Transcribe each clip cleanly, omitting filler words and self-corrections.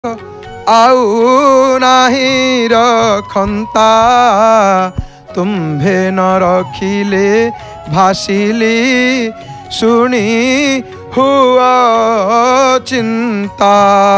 आउ नाही रखंता तुम्भे न रखिले भासिली सुनी हुआ चिंता।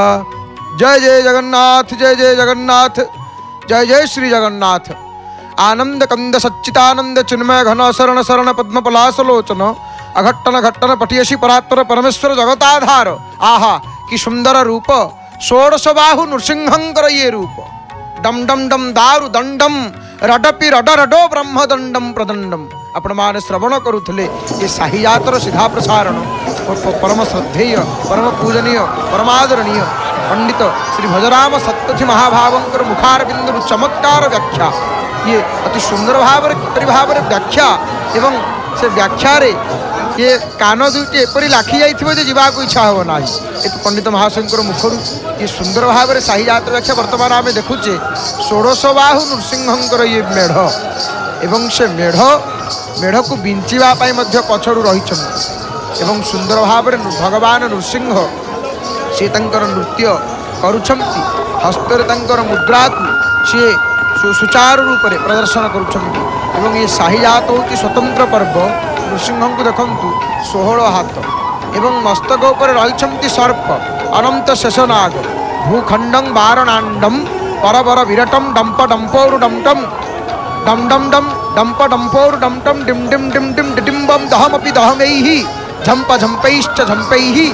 जय जय जगन्नाथ, जय जय जगन्नाथ, जय जय श्री जगन्नाथ। आनंद कंद सच्चिदानंद चिन्मय घन शरण शरण पद्म पलासलोचन अघट्टन घट्टन पटियसी परात्पर परमेश्वर जगताधार। आहा कि सुंदर रूप, षोडश बाहु नृसिंहंकर ये रूप। डम डम डम दारु दंडम रडपि रड रडो ब्रह्मदंडम प्रदंडम। आपण माने श्रवण करुथले ये साहिजातर सीधा प्रसारण परम श्रद्धेय परम पूजनीय परमादरणीय पंडित श्री भजराम सत्यथी महाभावंकर मुखार बिंदु चमत्कार व्याख्या। ये अति सुंदर भाव किपरि भाव व्याख्या एवं से व्याख्या ये कान दुईटी एपरी लाखी जाइए जावाक इच्छा हो ना। ये पंडित महाशंकर मुखर ये सुंदर भाव में साहिजात व्याख्या वर्तमान आम देखुचे। षोडश बाहु नृसिंहंकर ये मेढ़ एवं से मेढ़ को बिंचापी पछड़ रही एवं सुंदर भाव में भगवान नृसिंह सी नृत्य करुछंती हस्तर मुद्रा को सी सुचारू रूप से प्रदर्शन करुछंती। ये साहिजात होती स्वतंत्र पर्व। नृसिंह को देखु 16 हाथ एवं मस्तक उपर रही सर्प अनंत शेषनाग भूखंडं वारणांडम परबर विरटम डंप डंपोरु डमटम डम डम डम डंप डंपोरु डमटम डिम डिम डिम डिम डिडिम्बम दहमपि दहमैहि झंप झंपैश्च झंपैहि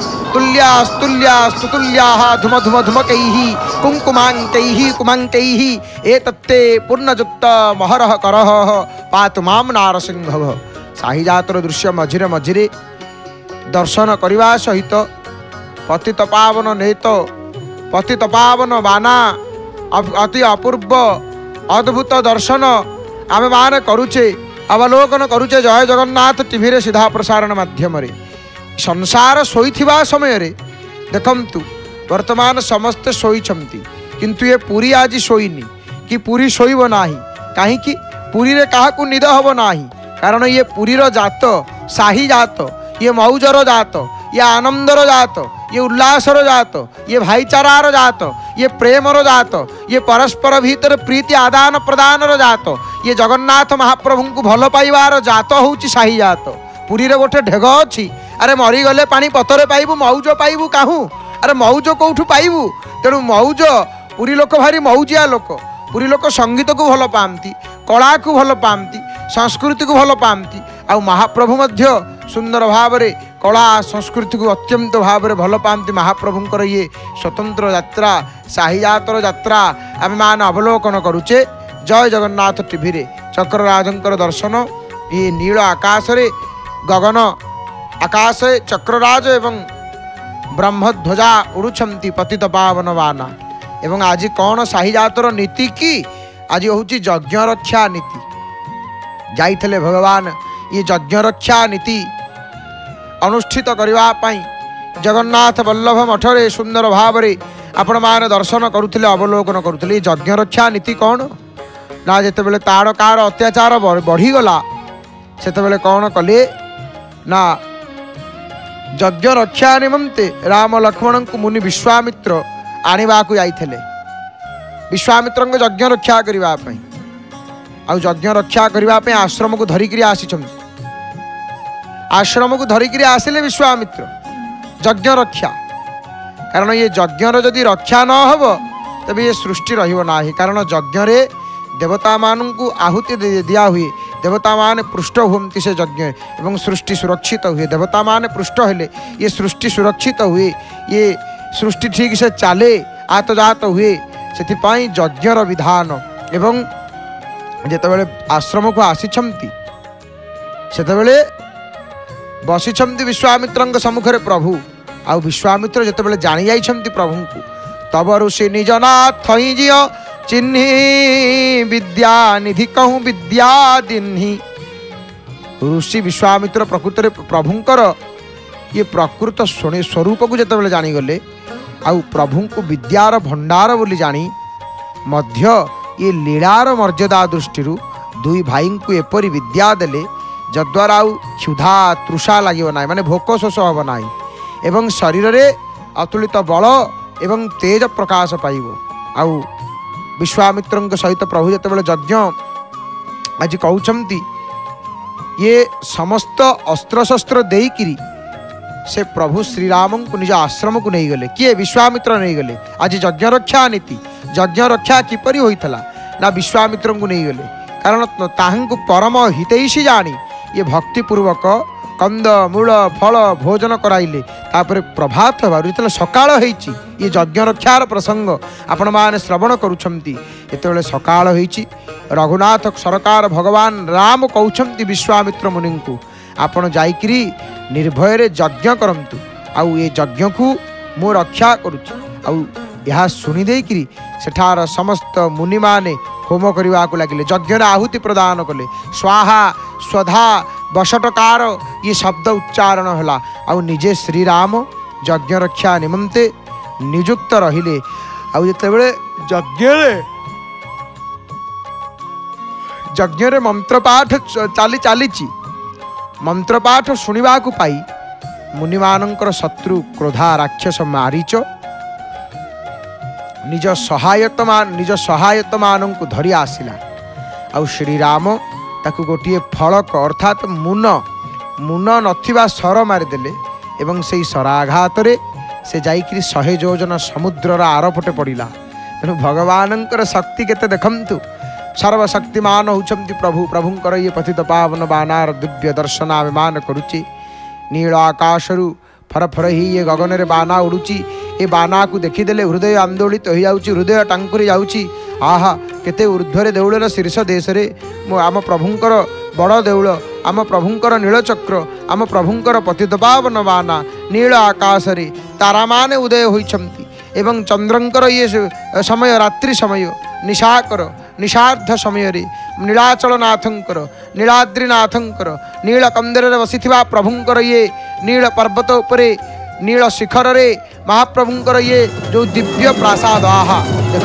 तुल्यास्तुल्यास्तुतुल्याः धुम धुम धुमकैहि कुंकुमांकैहि कुमांकैहि एतत्ते पूर्णयुक्त महरः करः पातु मां नारसिंहः। साहिजातर दृश्य मझिरे मझिरे दर्शन करने सहित पतित पावन नेत पतित पावन बाना अति अपूर्व अद्भुत दर्शन आम मान करुचे अवलोकन करुचे। जय जगन्नाथ टीवी रे सीधा प्रसारण माध्यम संसार शोइथिबा समय रे देखंतु वर्तमान समस्ते शोइछंती किंतु ये पुरी आज शोइनी कि पुरी शोइब नाही। काहे कि पुरी रे काहाकू निद हबो नाही। कारण ये पुरीर जात शाही जात ये मौजर जात ये आनंदर जात ये उल्लासर जात ये भाईचारार जात ये प्रेमर जात ये परस्पर भीतर प्रीति आदान प्रदानर जात ये जगन्नाथ महाप्रभु को भल पाइबार जात होउची शाही जात। पुरी रे गोटे ढेग अछि अरे मरी गले पानी पतरे पाइबू मौज पाइबू काहू अरे मौज कौठू पाइबू। तेणु मौज पुरी लोक भारी मौजिया लोक। पुरी लोक संगीत को भल पाती कला को भल पाती संस्कृति को भल पाती आ महाप्रभु मध्य सुंदर भाव में कला संस्कृति को अत्यंत भाव में भल पाती। महाप्रभुंकर ये स्वतंत्र यात्रा साहिजातर यात्रा आम मान अवलोकन करुचे। जय जगन्नाथ टीवी रे चक्रराजंकर दर्शन ये नील आकाश रे गगन आकाश चक्रराज एवं ब्रह्मध्वजा उड़ुछंती पतित पावन बाना। एवं आज कौन साहिजातर नीति की आज हूँ यज्ञ रक्षा नीति जाइथले भगवान ये यज्ञ रक्षा नीति अनुष्ठित करने जगन्नाथ वल्लभ मठरे सुंदर भाव में आपण मैंने दर्शन करुले अवलोकन करुले। यज्ञ रक्षा नीति कौन ना जिते बड़े तार कार अत्याचार बढ़ीगला से कौन कले ना यज्ञ रक्षा निमंते राम लक्ष्मण को मुनि विश्वामित्र आनिबा को जाइथले। विश्वामित्र यज्ञ रक्षा करने यज्ञ रक्षा करने आश्रम को धरिकी आसी आश्रम को धरिकी आसिले विश्वामित्र यज्ञ रक्षा। कारण ये यज्ञ जदि रक्षा न हो तबे ये सृष्टि रहिबो नाही। कारण यज्ञ रे देवता मान को आहुति दिया हुए देवता मान पृष्ठ हुए से यज्ञ एवं सृष्टि सुरक्षित हुए। देवता मान पृष्ठ हेले ये सृष्टि सुरक्षित हुए ये सृष्टि ठीक से चले आतजात हुए। से यज्ञर विधान एवं जितेबाला आश्रम को आसीछंती सेतेबाला बसीछंती विश्वामित्र सम्मुखें प्रभु आ विश्वामित्र जितेबाला जानी जाइछंती प्रभु को तब ऋषि निज नाथ जिय चिन्ही विद्या निधि कहूँ विद्या दिन्ही। ऋषि विश्वामित्र प्रकृत प्रभुंकर ये प्रकृत स्वरूप को जितेबाला जानीगले आ प्रभु को विद्यार भंडार बोली जानी मध्य ये लीलार मर्यादा दृष्टि दुई भाई को एपरी विद्या देले जद्वारा क्षुधा तृषा लगे ना माने भोक शोष हम ना एवं शरीर रे अतुलित बल एवं तेज प्रकाश पाइब। आउ विश्वामित्र सहित प्रभु जितेबाला यज्ञ आज कहते ये समस्त अस्त्र शस्त्र देकरी से प्रभु श्रीराम को निज आश्रम को नहीं गले। किए? विश्वामित्र नहीं गले। आज यज्ञ रक्षा नीति यज्ञ रक्षा किपरि होइथला ना विश्वामित्र को नहीं गले, कारण ताहंकु परम हितैषी जानी ये भक्तिपूर्वक कंद मूल फल भोजन कराइले। तापर प्रभात होबार सकाळ होईची ये यज्ञ रक्षार प्रसंग आपण माने श्रवण करुछंती। एतेबेले सकाळ होईची रघुनाथ सरकार भगवान राम कहउछंती विश्वामित्र मुनि को आपण जाइकरी निर्भय रे यज्ञ करंतु आउ ये यज्ञ को मु रक्षा करुछि। आउ यह सुनि देकरी सेठार समस्त मुनि माने होम करने को लगे, यज्ञ आहुति प्रदान कले। स्वाहा स्वधा बसटकार ये शब्द उच्चारण है। आउ निजे श्रीराम यज्ञ रक्षा निमंते नियुक्त रहिले। आउ जितेबेले यज्ञ रे मंत्रपाठ चली मंत्रपाठ शुणा पाई मुनिमानंकर शत्रु क्रोधा राक्षस मारीच निज सहायत मान को धरी आसिला। आउ श्रीराम ताकू गोटे फलक अर्थात मुन नथिबा सर मारिदेले एवं से सराघात से जाइकरी 100 योजन समुद्रर आरपटे पड़ा। तेणु भगवानंकर शक्ति केते देखंतु। सर्वशक्तिमान होचंती प्रभु। प्रभुंकर ये पतित पावन बानार दिव्य दर्शन आमान करुची। नील आकाशरु फरफर ही ये गगन रे बाना उड़ुची। ये बाना को देखीदेले हृदय आंदोलित हो जाउची, हृदय टांकुरी जाउची। आहा केते ऊर्ध्वरे देउलर शीर्ष देश रे आम प्रभुंकर बड़ देउल, आम प्रभुंकर नीलचक्र, आम प्रभुंकर पतित पावन बाना नील आकाश रे तारा माने उदय होइछंती। एवं चंद्रंकर ये समय रात्रि समय निशाकर निशार्ध समय रे नीलाचलनाथंकर नीलाद्रिनाथंकर नीलकंदर बसिथिबा प्रभुंकर ये नील पर्वत उपरे नील शिखर रे महाप्रभुंकर ये जो दिव्य प्रासाद। आहा देख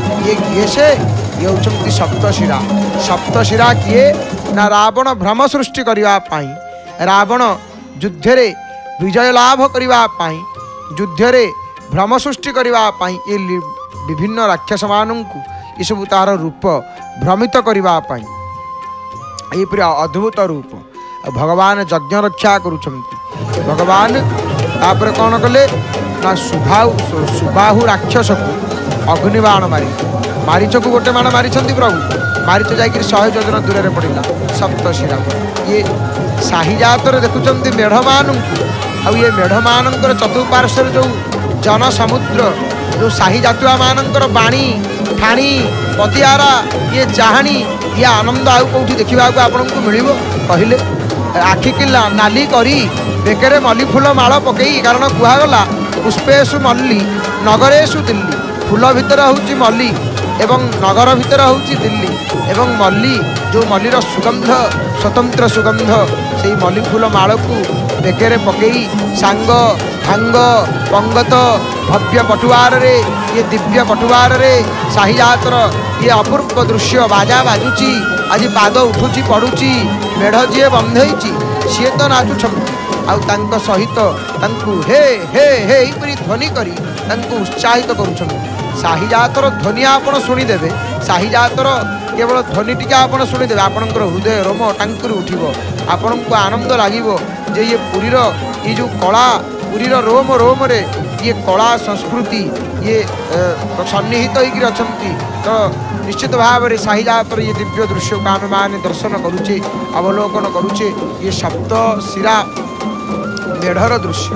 ये होचंती सप्तशिरा। सप्तशिरा किए ना रावण भ्रम सृष्टि करने पाई, रावण युद्ध रे विजय लाभ करने पाई, युद्ध रे भ्रम सृष्टि करने पाई ये विभिन्न राक्षस मानंकु ये सब तार रूप भ्रमित करने ये पूरा अद्भुत रूप। भगवान यज्ञ रक्षा करुछंती। भगवान तापर कौन कले ना सुबाहु राक्षस को अग्निबाण मारीच को गोटे बाण मारी प्रभु। मारीच जाकर 100 योजन दूर में पड़ा सप्तशिरा। ये साहिजात देखुं मेढ़ मान ये मेढ़ मान चतुर्पार्श्व जो जन समुद्र जो साही जातुआ मानकर बाणी ठाणी पतियारा ये चाहाणी ये आनंद आउ कौटी देखा आपन को मिल कहले आखि कि नाली करी बेकरे मल्ली फूल माल पकई। कारण कहगला पुष्पेशु मल्ली नगरेशु दिल्ली। फूल भितर हूँ मल्ली एवं नगर भितर हूँ दिल्ली। एवं मल्ली जो मल्लीर सुगंध स्वतंत्र सुगंध से मल्ली फूल माल को बेकरे पकई सांग भांग पंगत भव्य पटुआर रे ये दिव्य पटुआर रे साहिजातर ये अपूर्व दृश्य बाजा बाजुची। आज पाद उठुची पड़ुची मेढ़ जी बंधई सी तो नाचुछंती आउ सहित हे हे हे परी ध्वनि करी उत्साहित करुछंती। साहिजातर ध्वनि आपण शुणिदेवे। साहिजातर केवल ध्वनि टिके आपण शुणिदेवे आपणकर हृदय रोम टांकुरी उठिबो। आपण को आनंद लागिबो जे ये पुरीर ये जो कला पुरीर रोम रोम रे ये कला संस्कृति ये सन्निहित होकर अछंती। तो निश्चित भाव में साहिजातर ये दिव्य दृश्य को आम मैंने दर्शन करुचे अवलोकन करुचे। ये सप्त शिरा मेढ़र दृश्य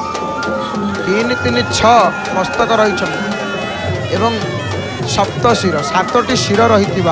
3 3 6 मस्तक रही एवं सप्तशिर 7टी शिर रही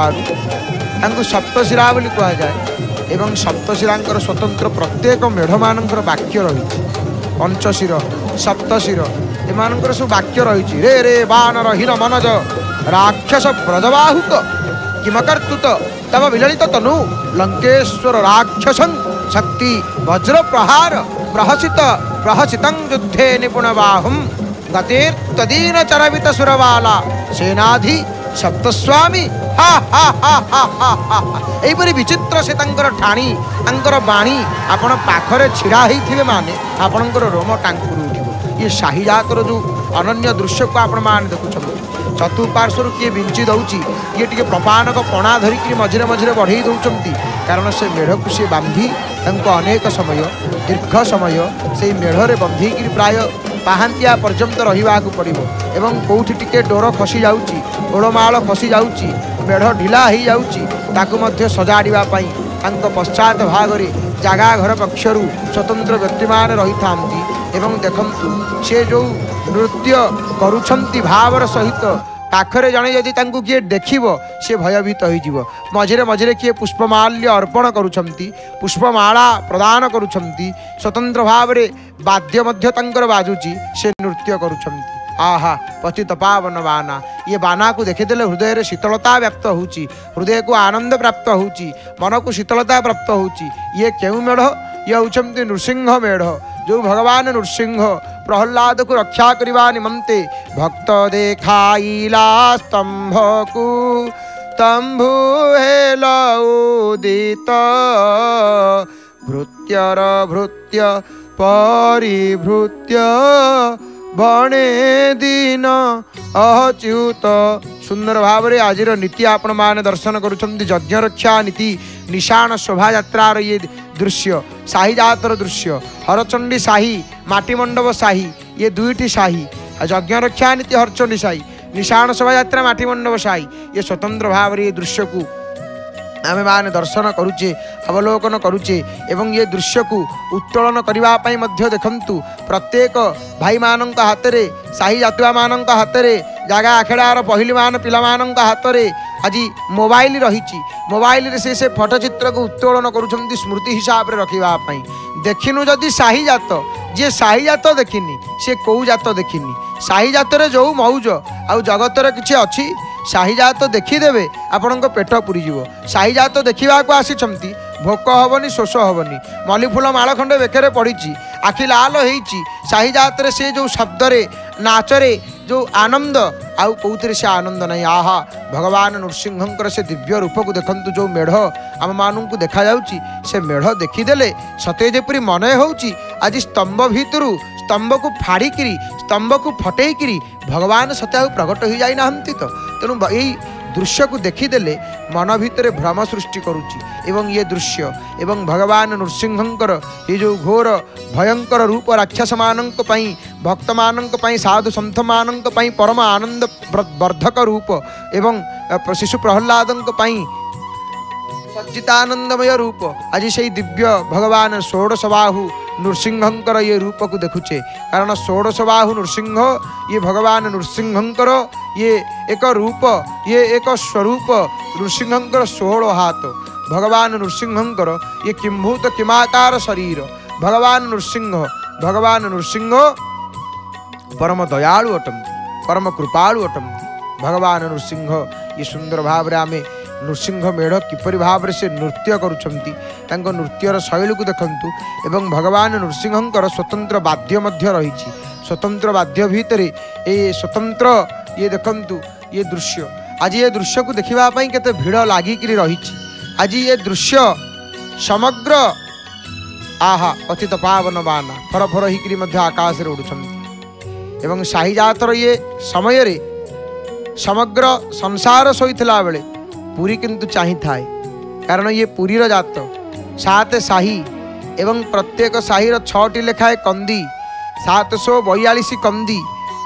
सप्तशिरा बोली कह जाए। एवं सप्तशिरांकर स्वतंत्र प्रत्येक मेढ़ मानकर वाक्य रही। पंचशिर सप्तशिर एमानकर सब वाक्य रही। रे रे बानर हीन मनज राक्षस ब्रजबाहुक किमकर्तुत तब विललित तनु लंकेश्वर राक्षसं शक्ति वज्र प्रहार प्रहसितं युद्धे निपुण बाहुम गतिर तदीन चरवित सुरवाला सेनाधि सप्तस्वामी हा हा हा हा हा हा। यहीपरि विचित्र से ठाणी तांकर बाणी आपण पाखरे छिड़ा होइथिबे माने आपणकर रोम टांकुर उठिबो। ये साहिजातर जो ଅନନ୍ୟ ଦୃଶ୍ୟକୁ ଆପଣମାନେ ଦେଖୁଛନ୍ତି। ଚତୁଃପାର୍ଶ୍ୱରୁ କିଏ ବିଞ୍ଚି ଦେଉଛି, କିଏ ଟିକେ ପ୍ରପାଣକ ପଣା ଧରିକି ମଝିରେ ମଝିରେ ବଢ଼େଇ ଦେଉଛନ୍ତି, କାରଣ ସେ ମେଢ଼କୁ ସେ ବାନ୍ଧି ତାଙ୍କୁ ଅନେକ ସମୟ ଦୀର୍ଘ ସମୟ ସେଇ ମେଢ଼ରେ ବନ୍ଧେଇକିରି ପ୍ରାୟ ପାହାନ୍ତିଆ ପର୍ଯ୍ୟନ୍ତ ରହିବାକୁ ପଡ଼ିବ। ଏବଂ କେଉଁଠି ଟିକେ ଡୋର ଖସି ଯାଉଛି, ଗୋଳମାଳ ଖସି ଯାଉଛି, ମେଢ଼ ଢିଲା ହେଇଯାଉଛି, ତାକୁ ମଧ୍ୟ ସଜାଡ଼ିବା ପାଇଁ ତାଙ୍କ ପଶ୍ଚାତ ଭାଗରେ ଜାଗା ଘର ପକ୍ଷରୁ ସ୍ୱତନ୍ତ୍ର ବ୍ୟକ୍ତିମାନେ ରହିଥାନ୍ତି। ଏବଂ ଦେଖନ୍ତୁ ସେ ଯେଉଁ ନୃତ୍ୟ କରୁଛନ୍ତି ଭାବର ସହିତ, ପାଖରେ ଜଣେ ଯଦି ତାଙ୍କୁ କିଏ ଦେଖିବ ସେ ଭୟଭୀତ ହୋଇଯିବ। ମଝିରେ ମଝିରେ କିଏ ପୁଷ୍ପମାଲ୍ୟ ଅର୍ପଣ କରୁଛନ୍ତି, ପୁଷ୍ପମାଳା ପ୍ରଦାନ କରୁଛନ୍ତି, ସ୍ୱତନ୍ତ୍ର ଭାବରେ ବାଦ୍ୟ ମଧ୍ୟ ତାଙ୍କର ବାଜୁଛି, ସେ ନୃତ୍ୟ କରୁଛନ୍ତି। आहा पतित पावन बाना, ये बाना को देखीदेले हृदय शीतलता व्याप्त होची, हृदय को आनंद प्राप्त होची, मन को शीतलता प्राप्त होची। ये क्यों मेढ़, ये होचंती नृसिंह मेढ़, जो भगवान नृसिंह प्रहलाद को रक्षा करने निमंते भक्त देखाइला स्तंभ को, स्तंभु हेल उदित भृत्यर भृत्य परिभृत्य बणे दिन अच्युत। सुंदर भाव में आज नीति आपण मैंने दर्शन करुँच यज्ञ रक्षा नीति निशाण शोभा यात्रार ये दृश्य, शाही जातर दृश्य, हरचंडी शाही, माटीमंडप शाही, ये दुईटी शाही, यज्ञ रक्षा नीति हरचंडी शाही, निशाण शोभा यात्रा माटीमंडप शाही, ये स्वतंत्र भाव में ये दृश्य को आमे माने दर्शन करुचे, अवलोकन करुचे। एवं ये दृश्य को उत्तोलन करने मध्य देखंतु प्रत्येक भाई मानक हाथ में, शाही जातुआ मानक हाथ में, जगह आखेड़ार पहली मान पिला मानक हाथ में आज मोबाइल रही, मोबाइल रे से फोटोचित्र को उत्तोलन करुछंती स्मृति हिसाब से रखापी। देखिनु जदि शाही जात, जी शाही जात देखिनी सी कौ जात देखिनी, शाही जातर जो मौज आउ जगतर किसी अच्छी, शाही जात देखीदेवे आपण पेट पूरीज। शाही जात देखा आसी भोक हेनी शोष हेनी, मल्ली फूल माल खंडे बेकरे पड़ी, आखि लाल होती, शाही जात रे से जो शब्दरे नाचरे जो आनंद आउ कौन से आनंद नहीं। आहा भगवान नृसिंहंकर से दिव्य रूप को देखंतु, जो मेढ़ आम मानू देखा जाउची, से मेढ़ देखीदेले सते जेपरी मन होउची आज स्तंभ भितरु स्तंभ को फाड़िकी, स्तंभ को फटेकरी भगवान सत्या प्रकट हो जाई नाहंती। तो तेणु यही दृश्य को देखीदेले मन भितर भ्रम सृष्टि करुच्ची। एवं ये दृश्य एवं भगवान नृसिंहंकर ये जो घोर भयंकर रूप राक्षस मानक पई, भक्त मानक पई, साधु संत मानक पई परम आनंद वर्धक रूप एवं शिशु प्रहलादंक पई सच्चितानंदमय रूप, आज से दिव्य भगवान षोडशबाहु नृसिंहंकर ये रूप को देखुचे। कारण षोडशबाहु नृसिंह ये भगवान नृसिंहंकर ये एक रूप, ये एक स्वरूप, नृसिंहंकर 16 हाथ, भगवान नृसिंहंकर ये किंभूत किमाकार शरीर, भगवान नृसिंह परम दयालु अटंती, परम कृपालु अटंती। भगवान नृसिंह ये सुंदर भाव आमे नृसिंह मेढ़ किपरि भाव से नृत्य करुछंती, तांको नृत्यर शैली को देखंतु। एवं भगवान नृसिंहंकर स्वतंत्र वाद्य मध्य रही, स्वतंत्र वाद्य भितर ये स्वतंत्र ये देखंतु ये दृश्य। आज ये दृश्य को देखा केते भीड़ लागिकी रही। आज ये दृश्य समग्र आहा पतित पावन बाना फर फर होकर आकाश में उड़ुछंती। एवं शाही जातर ये समय रे समग्र संसार शोइथिला बेले पुरी किंतु चाही थाए, कारण ये पुरीर जात 7 शाही एवं प्रत्येक शाहीर 6टी लेखाए कंदी, 742 कंदी,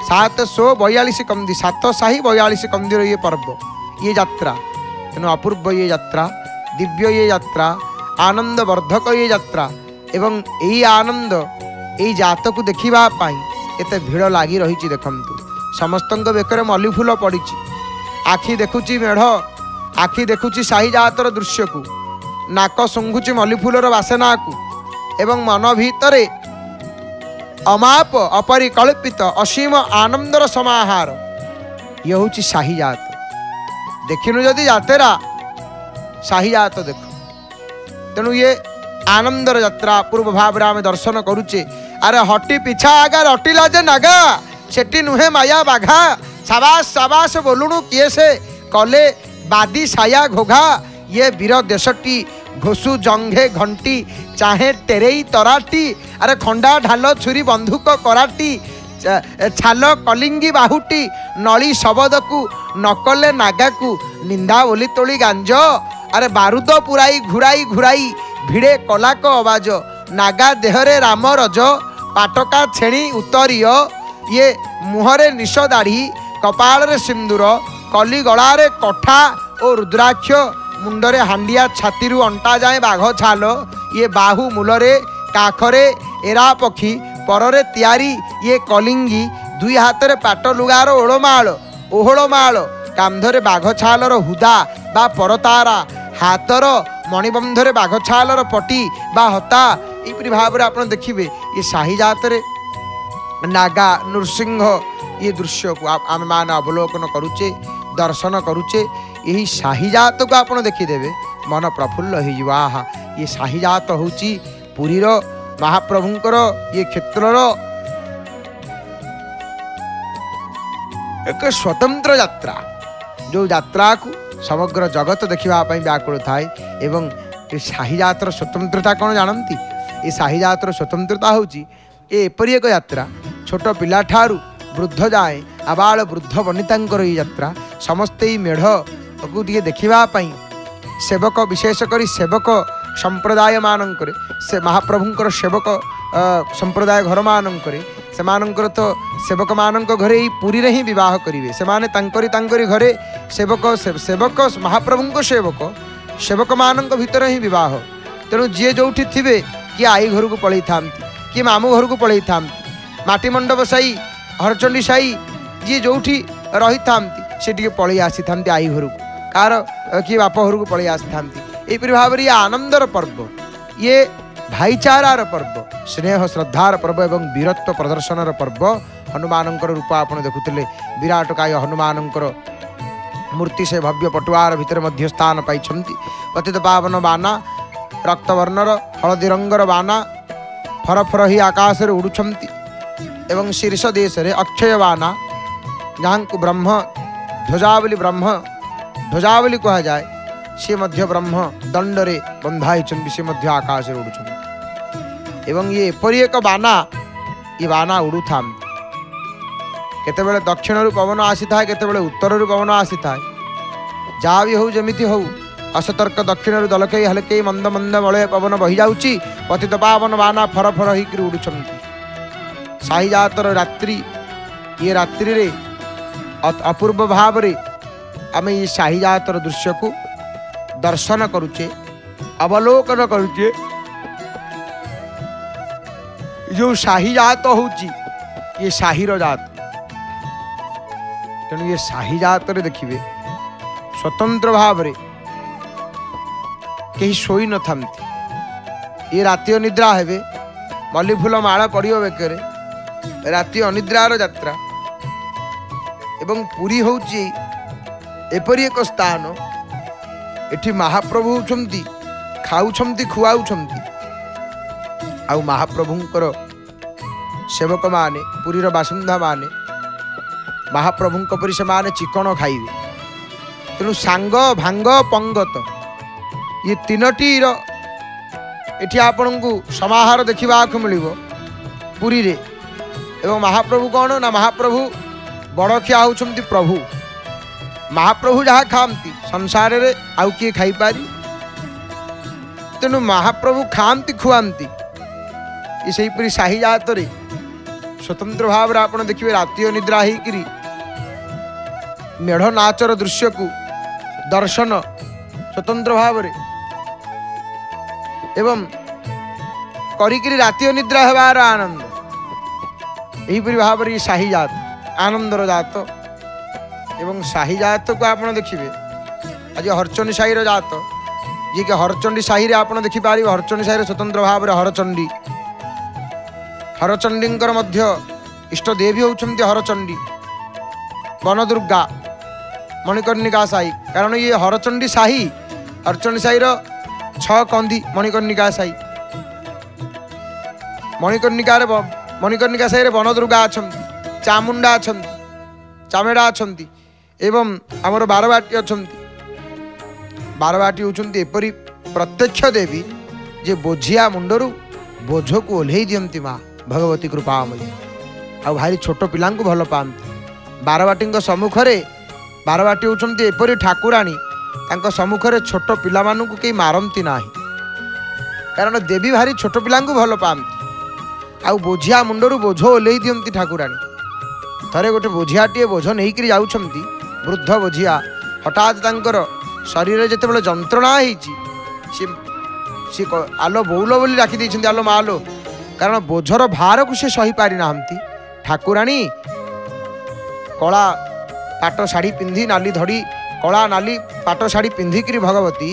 742 कंदी, 7 शाही 42 कंदीर ये पर्व, ये यात्रा। तेणु अपूर्व ये यात्रा, दिव्य ये यात्रा, आनंद वर्धक ये यात्रा। एवं यही आनंद यही जात को देखा एत भीड़ लगी रही। देखंतु समस्त बेकर मल्ली फूल पड़ी, आखि देखुची मेढ़, आखि देखुची शाही जातर दृश्य को, नाक शुंघुची मल्ली फूलर बासना को, एवं मन भितरे अमाप अपरिकल्पित असीम आनंदर समाहार। ये हूँ शाही जात। देखिनु जदि यात्रा शाही जात देख, तेणु ये आनंदर यात्रा पूर्व भाव आम दर्शन करुचे। अरे हटी पिछा आगा रटिला जे नागा, सेठी नुहे माया बाघा, साबास साबास बोलुणु किए से कले बादी साया घोघा। ये वीर देशटी घोषु जंघे घंटी, चाहे टेरेई तराटी, अरे खंडा ढाल छुरी बंधुक कराटी, छाल कलिंगी बाहुटी नली शबद को नकले नागा को निंदा बोली तोली गांज अरे बारूद पुराई घुराई घुराई भिड़े कलाक आवाज नागा देहरे राम रज पाटका छेणी उतरिय ये मुहरे निश दाढ़ी कपाल रे सिंदूर कली गलारे कठा और रुद्राक्ष मुंडरे हांडिया छाती अंटा जाए बाघ छाल ये बाहु मूलरे काखरे एरा पक्षी पररे तियारी ये कलिंगी दुई हाथ रे पाट लुगार ओहळमाळ कांधरे बाघ छालर हुदा बा परतारा हाथर मणिबंधरे बाघ छालर पटी बा हता यपरी भाव में आप देखिए ये शाही जात रे नागा नृसिंह ये दृश्य को आम मान अवलोकन करुचे दर्शन करुचे यही शाही जात को आप देखीदेवे मन प्रफुल्ल हो ये शाही जात हूँ पुरीर महाप्रभुंकर ये क्षेत्रर एक स्वतंत्र यात्रा जो यात्रा को समग्र जगत देखापी व्याकुल थाए एवं ये शाही जातर स्वतंत्रता कौन जानती ये शाही जातर स्वतंत्रता हूँ ये एपरी एक यात्रा छोट पिला ठारू वृद्ध जाए आबाल वृद्ध वनितांकर ये यात्रा समस्ते ही मेढ़ को देखापी सेवक विशेषकर सेवक संप्रदाय मानक से महाप्रभुंकर सेवक संप्रदाय घर मानक से मानकर तो सेवक मानक घरे ही पुरी रे ही विवाह करेंगे से माने तांकरी घरे सेवक सेवक महाप्रभुंक सेवक मानक भीतर ही विवाह तेणु जी जो थे किए आई घर को पलि था किए मामू घर को पलि था माटी मंडप साई हरचंडी साई जी जो रही था सी पलि आसी था आई घर को कार किए बाप घर को पलि आसी था यहपरी भाव ये आनंदर पर्व ये भाईचारार पर्व स्नेह श्रद्धार पर्व एवं वीरत्व प्रदर्शनर पर्व हनुमान रूप आप देखुले विराटकाय हनुमान मूर्ति से भव्य पटुआर भितर मध्य स्थान पाई पतित पावन बाना रक्तवर्णर हलदी रंगर बाना फरफर ही आकाश रे उड़ुछंती एवं शीर्ष देश रे अक्षय बाना जहाँ को ब्रह्म ध्वजावली कहा जाए सी मध्य ब्रह्म दंडरे बंधाई सी मध्य आकाश रे उड़ुछंती एवं ये एपरी एक बाना ये बाना उड़ू था केतेबेले दक्षिण रु पवन आसी था केतेबेले उत्तर रु पवन आसी था जहाँ भी हो जमिति हो असतर्क दक्षिण रु दलकई हलकई मंद मंद बलय पवन बही जाउची पतित पावन बाना फर फर होकर उड़ुछंती शाही जातर रात्रि ये रात्रि रे अपूर्व भाव रे आम ये शाही जातर दृश्य को दर्शन करुचे अवलोकन करुचे जो शाही जात होची ये शाहीर जात तेणु ये शाही जात रे देखिए स्वतंत्र भाव रे कहीं शोई न था ये राति अनिद्रा हेबे मल्ली फूल माला पड़ियो बेकरे राति अनिद्रार यात्रा एवं पुरी होची एपरी एक स्थान एठी महाप्रभु होचंती खाउछंती खुआउछंती आउ महाप्रभुंकर सेवक माने पुरीर बासिंदा माने महाप्रभुंक परि से माने चिकन खाइबे तेणु सांग भांग पंगत ये तीनोटीर एठी आपनकु समाहार देखा मिलिबो पुरी रे एवं महाप्रभु कौन ना महाप्रभु बड़खिया होचंती प्रभु महाप्रभु जहाँ खाती संसार रे आउ किए खाई पारी तेणु महाप्रभु खाती खुआती ये सहीपरी शाही जात रे स्वतंत्र भाव रे आपन देखिए राति अनिद्रा होकरी मेढ़ नाचर दृश्य को दर्शन स्वतंत्र भाव रे एवं करिकरी राति अनिद्रा हेबार आनंद यहीपरी भाव रे शाही जात आनंदर जात एवं शाही जात को आप देखिए आज हरचंडी साही जात जी कि हरचंडी साही रे आप देखिपार हरचंडी साही स्वतंत्र भाव रे हरचंडी हरचंडींकर मध्य इष्ट देवी होउछंती हरचंडी वनदुर्गा मणिकर्णिका साही कारण ये हरचंडी साही हरचंडी साही छ कंदी मणिकर्णिका साही मणिकर्णिका साही वनदुर्गा अछंती चामुंडा अछंती चामेड़ा अछंती एवं आमर बारबाटी अछंती बारबाटी होउछंती एपरी प्रत्यक्ष देवी जे बोझिया मुंडरू बोझ को ओल्हेई दियंती माँ भगवती कृपामयी ଆଉ ଭାରି ଛୋଟ ପିଲାଙ୍କୁ ଭଲ ପାଆନ୍ତି। ବାରବାଟୀଙ୍କ ସମ୍ମୁଖରେ ବାରବାଟୀ ହେଉଛନ୍ତି ଏପରି ଠାକୁରାଣୀ, ତାଙ୍କ ସମ୍ମୁଖରେ ଛୋଟ ପିଲାମାନଙ୍କୁ କେହି ମାରନ୍ତି ନାହିଁ, କାରଣ ଦେବୀ ଭାରି ଛୋଟ ପିଲାଙ୍କୁ ଭଲ ପାଆନ୍ତି। ଆଉ ବୋଝିଆ ମୁଣ୍ଡରୁ ବୋଝ ଓହ୍ଲେଇ ଦିଅନ୍ତି ଠାକୁରାଣୀ। ଥରେ ଗୋଟେ ବୋଝିଆଟିଏ ବୋଝ ନେଇକରି ଯାଉଛନ୍ତି, ବୃଦ୍ଧ ବୋଝିଆ, ହଠାତ୍ ତାଙ୍କର ଶରୀରରେ ଯେତେବେଳେ ଯନ୍ତ୍ରଣା ହେଇଛି, ସେ ଆଲୋ ବଉଲ ବୋଲି ଡାକି ଦେଇଛନ୍ତି, ଆଲୋ ମାଲୋ, କାରଣ ବୋଝର ଭାରକୁ ସେ ସହିପାରି ନାହାନ୍ତି। ଠାକୁରାଣୀ କଳା ପାଟ ଶାଢ଼ୀ ପିନ୍ଧି, ନାଲି ଧଡ଼ି କଳା ନାଲି ପାଟ ଶାଢ଼ୀ ପିନ୍ଧିକିରି ଭଗବତୀ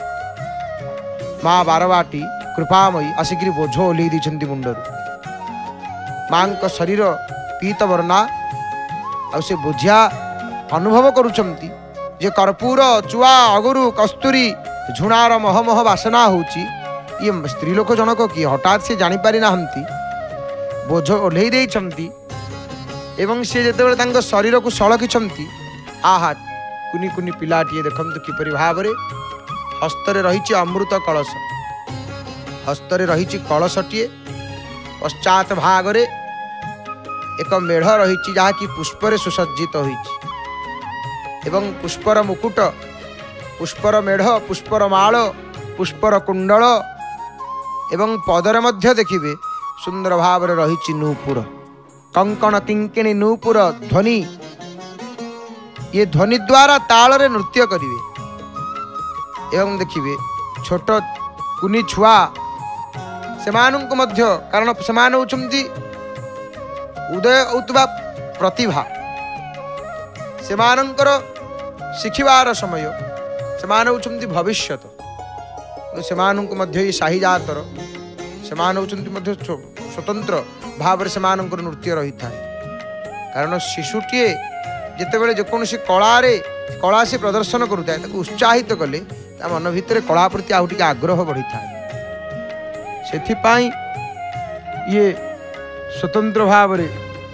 ମା ବାରବାଟୀ କୃପାମୟୀ ଆସିକିରି ବୋଝ ଓହ୍ଲେଇ ଦେଇଛନ୍ତି ମୁଣ୍ଡରୁ। ମାଙ୍କ ଶରୀର ପୀତ ବର୍ଣ୍ଣା, ଆଉ ସେ ବୋଝିଆ ଅନୁଭବ କରୁଛନ୍ତି ଯେ କର୍ପୂର, ଚୁଆ, ଅଗୁରୁ, କସ୍ତୁରୀ, ଝୁଣାର ମହମହ ବାସନା ହେଉଛି। ଇଏ ସ୍ତ୍ରୀ ଲୋକ ଜଣକ କିଏ? ହଠାତ୍ ସେ ଜାଣିପାରି ନାହାନ୍ତି, ବୋଝ ଓହ୍ଲେଇ ଦେଇଛନ୍ତି ଏବଂ ସେ ଯେତେବେଳେ ତାଙ୍କ ଶରୀରକୁ ସଳଖିଛନ୍ତି, ଆହା କୁନି କୁନି ପିଲାଟିଏ ଦେଖନ୍ତୁ କିପରି ଭାବରେ ହସ୍ତରେ ରହିଛି ଅମୃତ କଳସ, ହସ୍ତରେ ରହିଛି କଳସଟିଏ, ପଶ୍ଚାତ ଭାଗରେ ଏକ ମେଢ଼ ରହିଛି ଯାହାକି ପୁଷ୍ପରେ ସୁସଜ୍ଜିତ ହୋଇଛି ଏବଂ ପୁଷ୍ପର ମୁକୁଟ, ପୁଷ୍ପର ମେଢ଼, ପୁଷ୍ପର ମାଳ, ପୁଷ୍ପର କୁଣ୍ଡଳ ଏବଂ ପଦରେ ମଧ୍ୟ ଦେଖିବେ ସୁନ୍ଦର ଭାବରେ ରହିଛି ନୂପୁର, କଙ୍କଣ କିଙ୍କିଣୀ ନୂପୁର ଧ୍ୱନି। ये ध्वनि द्वारा ताଳରେ ନୃତ୍ୟ କରିବେ ଏବଂ ଦେଖିବେ ଛୋଟ କୁନି ଛୁଆ ସେମାନଙ୍କୁ ମଧ୍ୟ, କାରଣ ସେମାନେ ହେଉଛନ୍ତି ଉଦୟ ହେଉଥିବା ପ୍ରତିଭା, ସେମାନଙ୍କର ଶିଖିବାର ସମୟ, ସେମାନେ ହେଉଛନ୍ତି ଭବିଷ୍ୟତ। ସେମାନଙ୍କୁ ମଧ୍ୟ ଏ ସାହି ଜାତର ସେମାନେ ହେଉଛନ୍ତି ମଧ୍ୟ ସ୍ୱତନ୍ତ୍ର ଭାବରେ ସେମାନଙ୍କର ନୃତ୍ୟ ରହିଥାଏ। କାରଣ ଶିଶୁଟିଏ ଯେତେବେଳେ ଯେକୌଣସି କଳା ସେ ପ୍ରଦର୍ଶନ କରୁଥାଏ, ତାକୁ ଉତ୍ସାହିତ କଲେ ତା ମନ ଭିତରେ କଳା ପ୍ରତି ଆଉ ଟିକେ ଆଗ୍ରହ ବଢ଼ିଥାଏ। ସେଥିପାଇଁ ଇଏ ସ୍ୱତନ୍ତ୍ର ଭାବରେ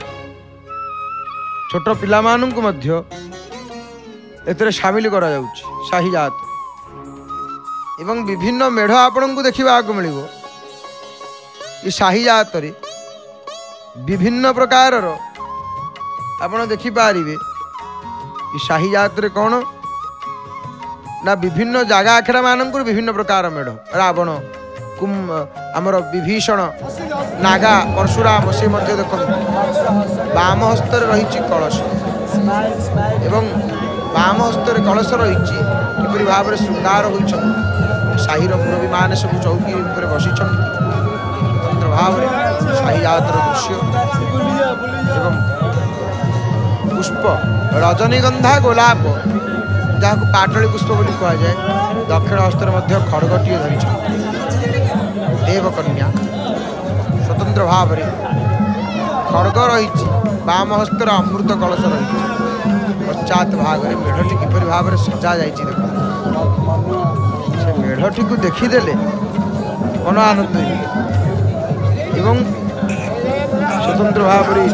ଛୋଟ ପିଲାମାନଙ୍କୁ ମଧ୍ୟ ଏଥିରେ ସାମିଲ କରାଯାଉଛି ସାହି ଜାତ। ଏବଂ ବିଭିନ୍ନ ମେଢ଼ ଆପଣଙ୍କୁ ଦେଖିବାକୁ ମିଳିବ ଏ ସାହି ଜାତରେ, ବିଭିନ୍ନ ପ୍ରକାରର ଆପଣ ଦେଖିପାରିବେ। ଏ ସାହି ଜାତରେ କ'ଣ ନା ବିଭିନ୍ନ ଜାଗା ଆଖେଡ଼ା ମାନଙ୍କରୁ ବିଭିନ୍ନ ପ୍ରକାର ମେଢ଼, ରାବଣ, ଆମର ବିଭୀଷଣ, ନାଗା, ପରଶୁରାମ, ସେ ମଧ୍ୟ ଦେଖନ୍ତୁ ବାମ ହସ୍ତରେ ରହିଛି କଳସ ଏବଂ ବାମ ହସ୍ତରେ କଳସ ରହିଛି, କିପରି ଭାବରେ ଶୃଙ୍ଗାର ହୋଇଛନ୍ତି। ସାହିର ମୁରବୀମାନେ ସବୁ ଚୌକି ଉପରେ ବସିଛନ୍ତି, ସ୍ୱତନ୍ତ୍ର ଭାବରେ ସାହି ଜାତର ଦୃଶ୍ୟ। ଏବଂ ପୁଷ୍ପ, ରଜନୀଗନ୍ଧା, ଗୋଲାପ, ଯାହାକୁ ପାଟଳୀ ପୁଷ୍ପ ବୋଲି କୁହାଯାଏ, ଦକ୍ଷିଣ ହସ୍ତରେ ମଧ୍ୟ ଖଡ଼ଗଟିଏ ଧରିଛନ୍ତି। ଦେବକନ୍ୟା ସ୍ୱତନ୍ତ୍ର ଭାବରେ ଖଡ଼ଗ ରହିଛି, ବାମ ହସ୍ତରେ ଅମୃତ କଳସ ରହିଛି, ପଶ୍ଚାତ ଭାଗରେ ମେଢ଼ଟି କିପରି ଭାବରେ ସଜା ଯାଇଛି ଦେଖନ୍ତୁ। ସେ ମେଢ଼ଟିକୁ ଦେଖିଦେଲେ ମନ ଆନନ୍ଦ ହେଇଯିବ ଏବଂ ସ୍ୱତନ୍ତ୍ର ଭାବରେ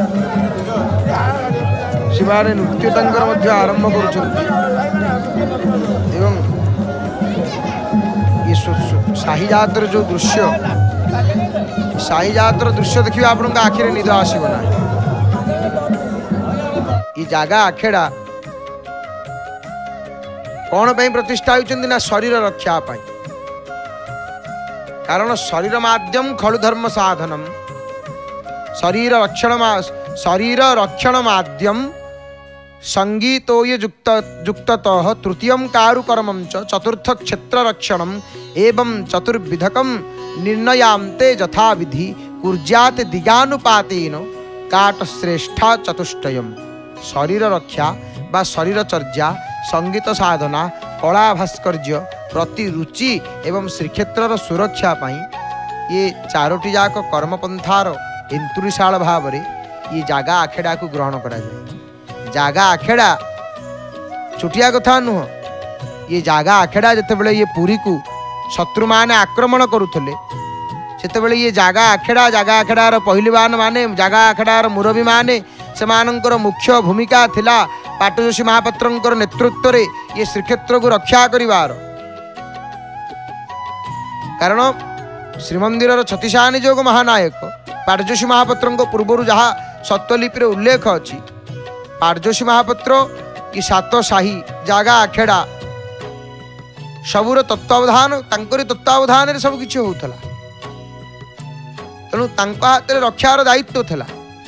ସେମାନେ ନୃତ୍ୟ ତାଙ୍କର ମଧ୍ୟ ଆରମ୍ଭ କରୁଛନ୍ତି। ଏବଂ ସାହି ଜାତର ଯେଉଁ ଦୃଶ୍ୟ, ସାହି ଜାତର ଦୃଶ୍ୟ ଦେଖିବେ ଆପଣଙ୍କ ଆଖିରେ ନିଦ ଆସିବ ନାହିଁ। ଏ ଜାଗା ଆଖେଡ଼ା କ'ଣ ପାଇଁ ପ୍ରତିଷ୍ଠା ହୋଇଛନ୍ତି ନା ଶରୀର ରକ୍ଷା ପାଇଁ। କାରଣ ଶରୀର ମାଧ୍ୟମ ଖଳୁ ଧର୍ମ ସାଧନମ, ଶରୀର ରକ୍ଷଣ ମାଧ୍ୟମ संगीतोय युक्ततः तृतीयंकारु कर्मं च चतुर्थ क्षेत्र रक्षणम एवं चतुर्विधकम निर्णयांते यथाविधि कुर्यात दिगानुपातेन काट श्रेष्ठा चतुष्टयम। शरीर रक्षा बा शरीर चर्या, संगीत साधना, कला भास्कर्य प्रति रुचि एवं श्रीक्षेत्र सुरक्षा पाई ये चारोटी जाक कर्मपंथार एंतुरीशाल भाव ये जागा आखेड़ा को ग्रहण करा जाए। जागा आखेड़ा छुटिया कथा नुह। ये जागा आखेड़ा जितेबाला ये पुरी को शत्रु माने आक्रमण करुले सेतेबाला ये जागा आखेड़ार पहलवान माने, जागा आखेड़ार मुरबी माने, सेमानंकर मुख्य भूमिका थिला पाटजोशी महापात्रंकर नेतृत्व रे ये श्रीक्षेत्र को रक्षा करिवार। कारण श्रीमंदिर छत्तीसा निजोग महानायक पाटजोशी महापात्रंक पूर्वर जहाँ सत्वलिपि उल्लेख अच्छी पारजोशी महापात्र कि 7 शाही जागा आखेड़ा सबूर तत्वावधान तत्वावधान सब किसी होता तेणु हाथ में रक्षार दायित्व था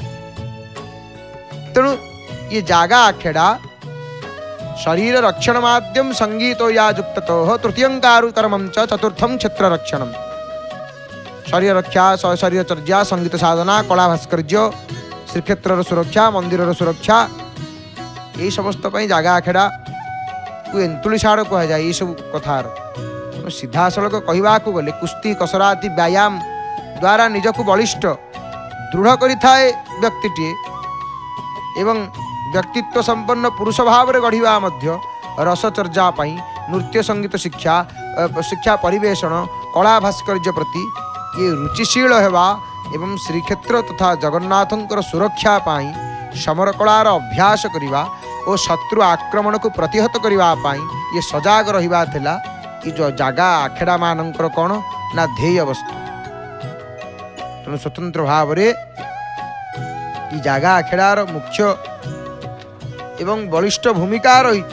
तेणु ये जागा आखेड़ा शरीर रक्षण माध्यम संगीतो या युक्तो तृतीयंकारुकर्मं च चतुर्थम क्षेत्र रक्षणम शरीर रक्षा शरीर चर्या संगीत साधना कला भास्कर्य श्रीक्षेत्र सुरक्षा मंदिर सुरक्षा यही समस्त जागा आखेड़ा एंतुड़ीशाड़ कह जाए ये सब कथार सीधा सड़क कहवा गले कुस्ती कसराती व्यायाम द्वारा निजक बलिष्ठ दृढ़ करिथाए व्यक्तिटी एवं व्यक्तित्व संपन्न पुरुष भाव में गढ़ा रसचर्या नृत्य संगीत शिक्षा शिक्षा परिवेषण कला भास्कर्य प्रति ये रुचिशील होगा एवं श्रीक्षेत्र तथा जगन्नाथंकर सुरक्षा पाई समर कलार अभ्यास करवा और शत्रु आक्रमण को प्रतिहत करने ये सजाग रहा थिला ये जो जागा आखेड़ा मानकर कौन ना ध्येय वस्तु तेणु स्वतंत्र भाव में ये जागा आखेड़ार मुख्य एवं बलिष्ठ भूमिका रही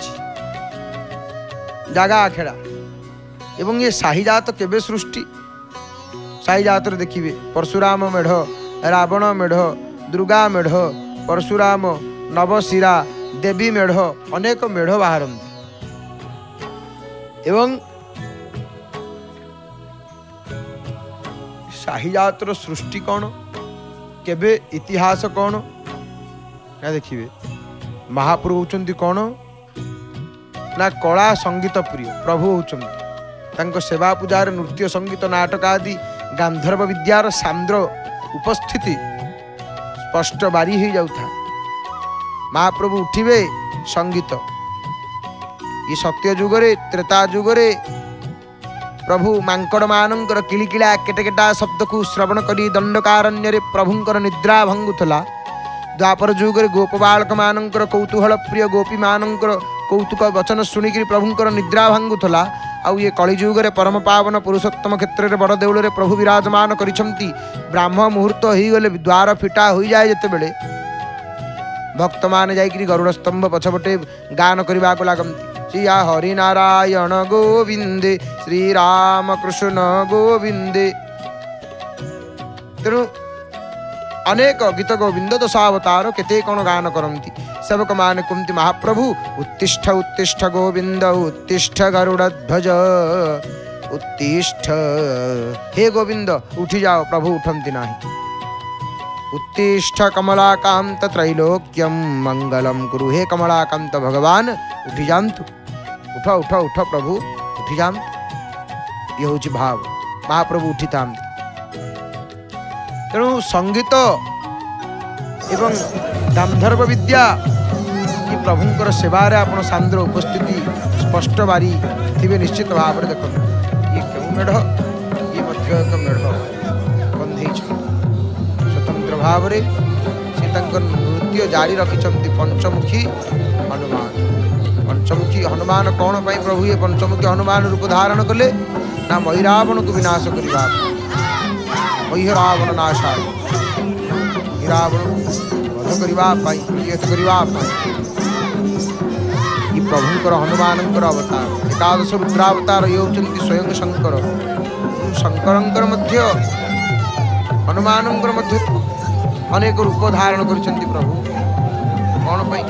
जागा आखेड़ा एवं ये शाहीजात केबे सृष्टि शाहीजात देखिए परशुराम मेढ़ रावण मेढ़ दुर्गा मेढ़ परशुराम नवशिरा देवी मेढ़ अनेक मेढ़ बाहर एवं शाहीजातर सृष्टि कौन केबे इतिहास कौन ना देखिए महाप्रभु होचंती कौन ना कला संगीत प्रिय प्रभु होचंती सेवा पूजार नृत्य संगीत नाटक आदि गांधर्व विद्यार सांद्र उपस्थिति स्पष्ट बारी हो जाऊथा महाप्रभु उठिबे संगीत ये सत्य जुगरे त्रेता जुगरे प्रभु मांकड़ मानकर किलिकिला केटेकेटा शब्द को श्रवण करी दंडकारण्य प्रभुंकर निद्रा भंगुला द्वापर जुगरे गोप बालक मानकर कौतूहल प्रिय गोपी मानकर कौतुक वचन शुणिकी प्रभुंकर निद्रा भंगुला आउ ये कलिजुगे परम पावन पुरुषोत्तम क्षेत्र में बड़ देउल प्रभु विराजमान करिछंती ब्राह्म मुहूर्त हो गले द्वार फिटा हो जाए जिते बड़े भक्त मान जाइकरी गरुड़ स्तंभ पछपटे गान करने को लगती श्रिया हरिनारायण गोविंदे श्रीराम कृष्ण गोविंदे तेणु अनेक गीत गोविंद दशावतार केते कौन गान करती सेवक मान कुमति महाप्रभु उत्तिष्ठ उत्तिष्ठ गोविंद उत्तिष्ठ गरुड़ध्वज उत्तिष्ठ हे गोविंद उठी जाओ प्रभु उठंती नहीं उत्तिष्ठ कमलाकांत त्रैलोक्यम मंगलम कुरु हे कमलाकांत भगवान उठी जातु उठ उठ उठ प्रभु उठी जातु ये हूँ भाव महाप्रभु उठी था तेणु संगीत एवं गांधर्व विद्या कि प्रभुंकर सेवारे आपण सांद्र उपस्थिति स्पष्ट बारी थे निश्चित भाव में देख ये क्यों मेढ़ ये एक मेढ़ बंधे स्वतंत्र भाव में से नृत्य जारी रखिंट पंचमुखी हनुमान पंचमुखी हनुमान कौन पाई प्रभु ये पंचमुखी हनुमान रूप धारण कले ना महिरावण को विनाश करने महिरावण नाशा रावण वध करने प्रभुंकर हनुमानंकर अवतार एकादश रुद्रावतार ये होचंती स्वयं शंकर शंकरंकर मध्य हनुमानंकर मध्य अनेक रूप धारण करछंती प्रभु कौन पाई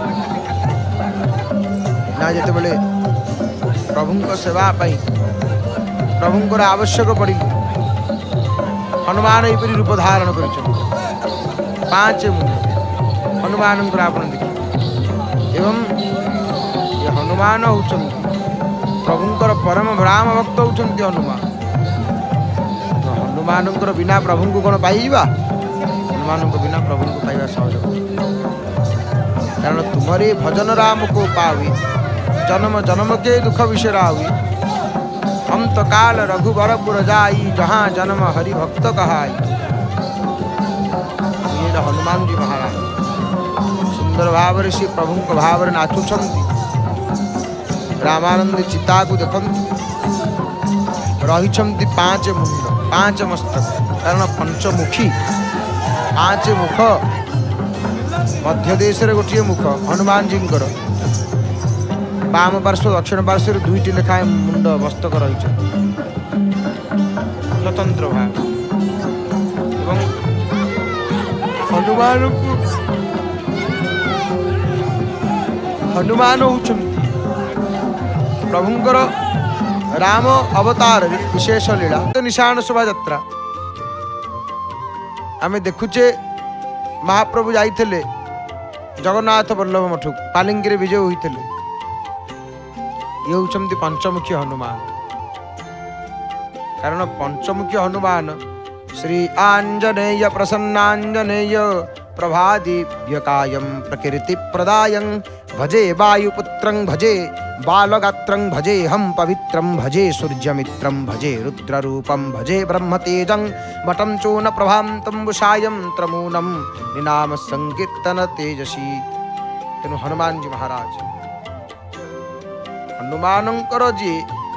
ना जेते बेले प्रभुंकर सेवा पाई प्रभुंकर आवश्यक पड़ी हनुमान यपरी रूप धारण करछंती 5 मुंड हनुमान आपण देखिए एवं ये हनुमान होचंती प्रभुंकर परम राम भक्त होचंती हनुमान तो हनुमानंकर बिना प्रभु को कौन पाइबा हनुमान को बिना प्रभु को पाइबा सहज कारण तुम्हारे भजन राम को पावी जन्म जन्म के दुख विषरावी अंत काल रघुबरपुर जाई जहाँ जन्म हरि भक्त कहाई हनुमान जी महाराज सुंदर भाव से प्रभु को भाव नाचुंट रामानंद चिता को देखते रही 5 मुंड 5 मस्तक कारण पंचमुखी 5 मुख मध्य देश गोटे मुख हनुमान जी बाम पार्श्व दक्षिण पार्श्व दुईटी लेखाएं मुंड मस्तक रही स्वतंत्र भाव एवं हनुमान होउछन्ति प्रभुंकर राम अवतार विशेष लीला तो निशान शोभा यात्रा आमे देखुचे महाप्रभु जाइथिले जगन्नाथ वल्लभ मठ पालिंगी विजय होते ये होउछन्ति पंचमुखी हनुमान कारण पंचमुखी हनुमान श्री आंजनेय प्रसन्नांजनेय प्रभादिव्यकायं प्रकृति प्रदायं भजे वायुपुत्रं भजे बालगात्रं भजे हम पवित्रं भजे सूर्यमित्रं भजे रुद्ररूपं भजे ब्रह्मतेजं वटं चूर्ण प्रभान्तम्बुषायं त्रमूनं निनाम संकीर्तन तेजसी। तेणु हनुमान जी महाराज हनुमानंकर जी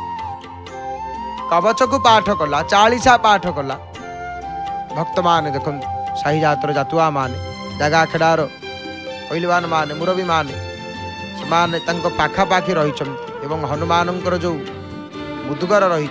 कवच को पाठ कला 40 पाठ कला भक्त मान देख साही जातर जातुआ माने जगह खेड़ार पहिलवान माने मुरबी माने से पाखापाखि रही हनुमानंकर जो मुदुगर रही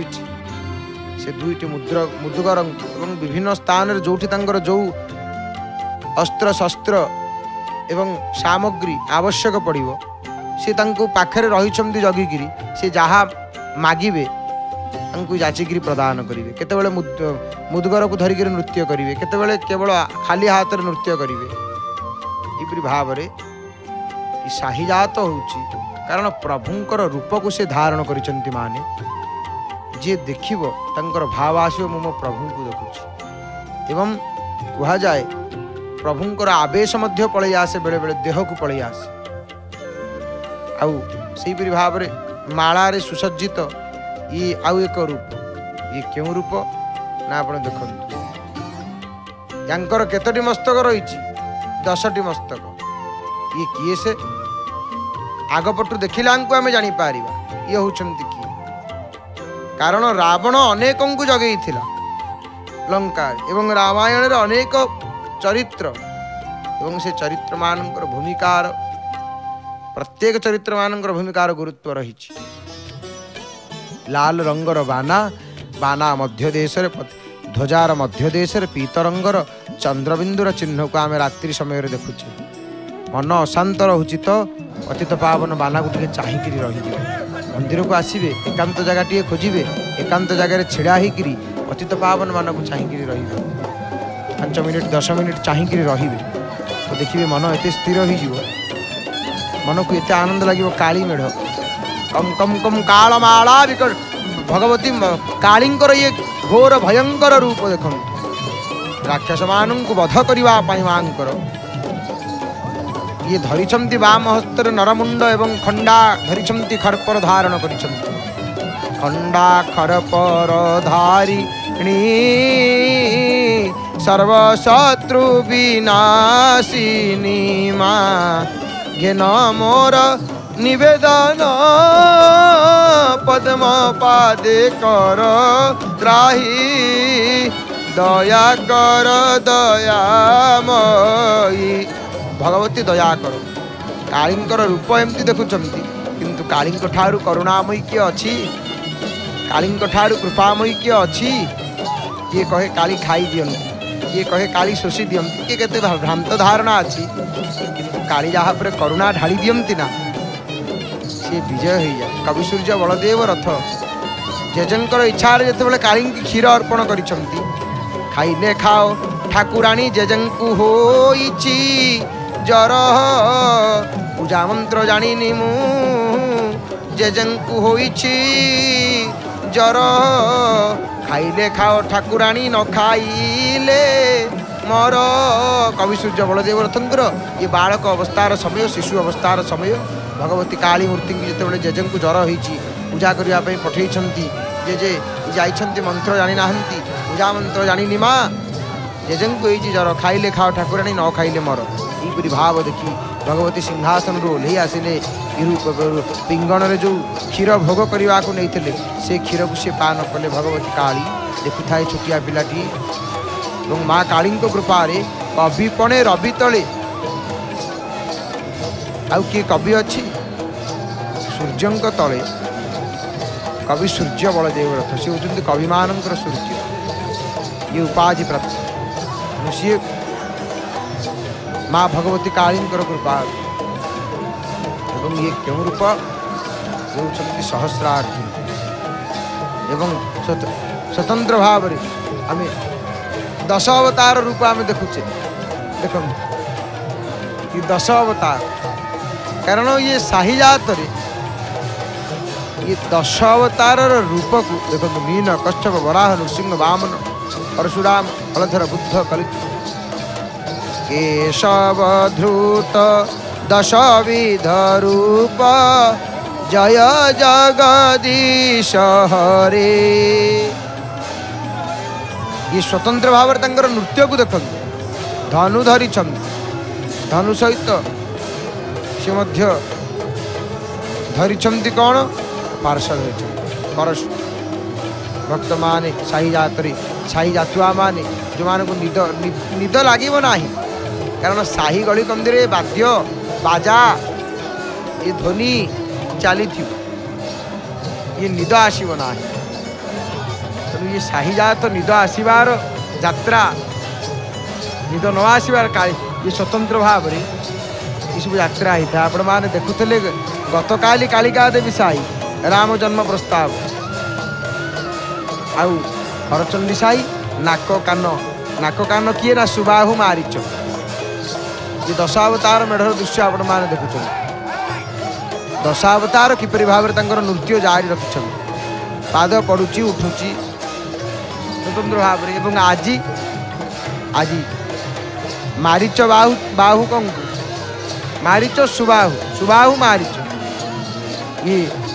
दुईटी मुदुगर विभिन्न स्थान जो जो अस्त्र शस्त्र एवं सामग्री आवश्यक पड़ो सी पाखे रही जगिकी सी जहाँ मागिबे जाचिकी प्रदान करेंगे केतबेले मुदुगर को धरिक नृत्य करेंगे केतबेले केवल खाली हाथ में नृत्य करेंगे यपरी भाव में शाहीजात होउची कारण प्रभुंकर रूप को से धारण करिसंति माने जे देखिबो तंकर भाव आसो मो प्रभु को देखुची एवं कहा जाए प्रभुंकर आवेश मध्य पलि आसे बेले बेले देह को पलि आसे आउ सेहीपरि भाव में मालारे सुसज्जित ये आउ एक रूप ये क्यों रूप ना आप देखते यांकर केतोटी मस्तक रही 10टी मस्तक ये किए से आगपटू देखिला आम जापर ये होउछन्ति किए कारण रावण अनेक को जगई थिला लंका एवं रामायण रे अनेक चरित्र एवं से चरित्र मानकर भूमिकार प्रत्येक चरित्र मानकर भूमिकार गुरुत्व रही लाल रंगर बाना बाना मध्य देश ध्वजार मध्य देश पीत रंगर चंद्रबिंदुर चिन्ह को आम रात्रि समय देखुचे मन अशांत रोचे तो अतीत पावन बाना को टे चाहिए रही मंदिर को आसबे एकांत जगह टे खोजे एकांत जगह छिड़ा होकर अतीत पावन बाना को चाहिए रही 5 मिनिट 10 मिनिट चाहिए रही तो देखिए मन एत स्थिर हो मन को एत आनंद लगे काली मेढ़ कम कम कम कालमाला विकट भगवती कालींकर ये घोर भयंकर रूप देख राक्षस मान को वध करने मांकर ये धरिछंती वाम हस्तर नरमुंड एवं खंडा धरिछंती खरपर धारण करिछंती खंडा खरपर धारिणी सर्वशत्रु विनाशिनी मां घेन मोर निवेदन पद्म पादे कर त्राही दया कर दयामयी भगवती दया कर कालींकर रूप एमती देखुंती किंतु कालींक ठारू करुणामयी किए अच्छी कालींक ठारू कृपामयी किए अच्छी किए कहे काली खाई दियंती किए कहे काली शोषी दियंती किए केते भ्रांत धारणा अच्छी किंतु काली जहाँ पर करुणा ढाली दियंती ना सी विजय हो जाए कवि सूर्य बलदेव रथ जेजेंकर इच्छा जो काली क्षीर अर्पण कर खाइले खाओ ठाकुराणी जेजेंकु होइची जर पूजा मंत्र जानी मु जेजेंकु होइची जर खाइले खाओ ठाकुराणी न खाइले मोर कवि सूर्य बलदेव रथंकर ये बालक अवस्थार समय शिशु अवस्थार समय भगवती काली मूर्ति की जिते जेजे को ज्वर होती पूजा करने पठे जेजे जाइछन्ति मंत्र जानी ना पूजा मंत्र जानी माँ जेजे को ज्वर खाइले खाओ ठाकुराणी न खाइले मोर यहीपरि भाव देखी भगवती सिंहासन ओह्लई आसिले पिंगण में जो क्षीर भोग करने को नहीं से क्षीर को सी पान कले भगवती काली देखु थाए छोटिया पिलाटी माँ काली कृपा कविपणे रवि तले आउ किए कवि अच्छी सूर्य तले कवि सूर्य बलदेव रथ सी होती कवि मानकर सूर्य ये उपाधि प्राप्त सी माँ भगवती काली कृपा एवं ये क्यों रूप होती सहस्रार्जुन एवं स्वतंत्र भाव आम 10 अवतार रूप आम देखुचे देख ये 10 अवतार कारण ये शाही जात ये 10 अवतार रूप को देखो मीन कच्छप वराह नृसिंह वामन परशुराम हलधर बुद्ध कलि केशव धृत 10 विध रूप जय जगदीश हरे ये स्वतंत्र भाव नृत्य को देख धनु धरी धनु सहित सी धरी कौन पार्षद परशु भक्त माने साई जातरी साई जातुआ माने जो मान को निद लगे ना कारण साही गली कंदी वाद्य बाजा ये ध्वनि चली ये निद आसब ना तेणु ये साही जात निद आसबार यात्रा निद न आसबार काली ये स्वतंत्र भाव ये सब यात्रा होता है। आपण मैंने देखुले गत काली कालिका देवी साई राम जन्म प्रस्ताव आउ हरचंडी साई नाक कान किए ना सुबाहु मारिच ये 10 अवतार मेढ़र दृश्य आपण मैंने देखुं 10 अवतार किपरि भाव नृत्य जारी रखिंट पाद पड़ुची उठुची स्वतंत्र भाव आज आज मारिच बाहु बाहु कौन मारिच सुबाहु सुबाहु मारिच ये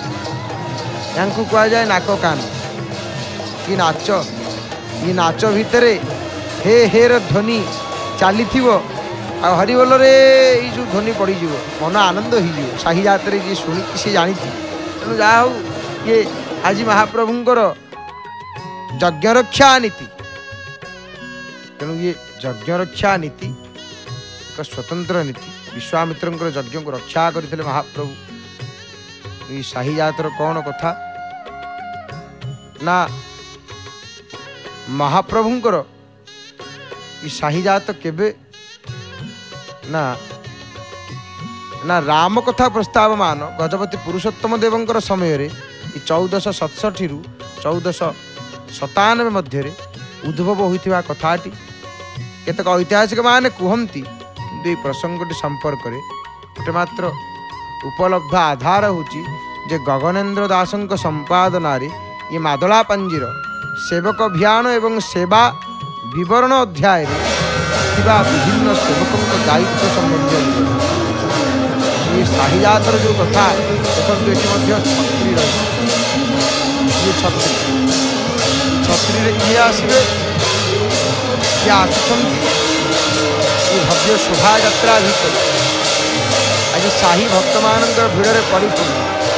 कह जाए नाक कान कि नाच ये नाच भितर हे हेर ध्वनि चली आ हरिबोल रे जो ध्वनि पड़ मन आनंद हो शाही जात जी शुणी सी जानी तेणु जहा हो ये आज महाप्रभुंर यज्ञ रक्षा नीति तेणु ये यज्ञ रक्षा नीति एक स्वतंत्र नीति विश्वामित्र यज्ञ को रक्षा करते महाप्रभु ये शाही जातर कौन कथा ना महाप्रभुंर ये शाही जात केबे ना ना राम कथा प्रस्ताव मान गजपति पुरुषोत्तम देवंकर समय रे 1467 रु 1497 मध्य उद्भव होता कथाटी केतक ऐतिहासिक माने कहती किंतु ये प्रसंगटी संपर्क में गोटे मात्र उपलब्ध आधार होची जे गगनेन्द्र दासंक संपादन ये मादला पंजीर सेवक अभियान एवं सेवा विवरण अध्याय विभिन्न सेवकों दायित्व संबंधी ये शाही जातर जो कथा देखते ये छत्री ये छत्री किए आसवे ये आसुं ये भव्य शोभा यात्रा भर आज शाही भक्त मान भिड़े परिपूर्ण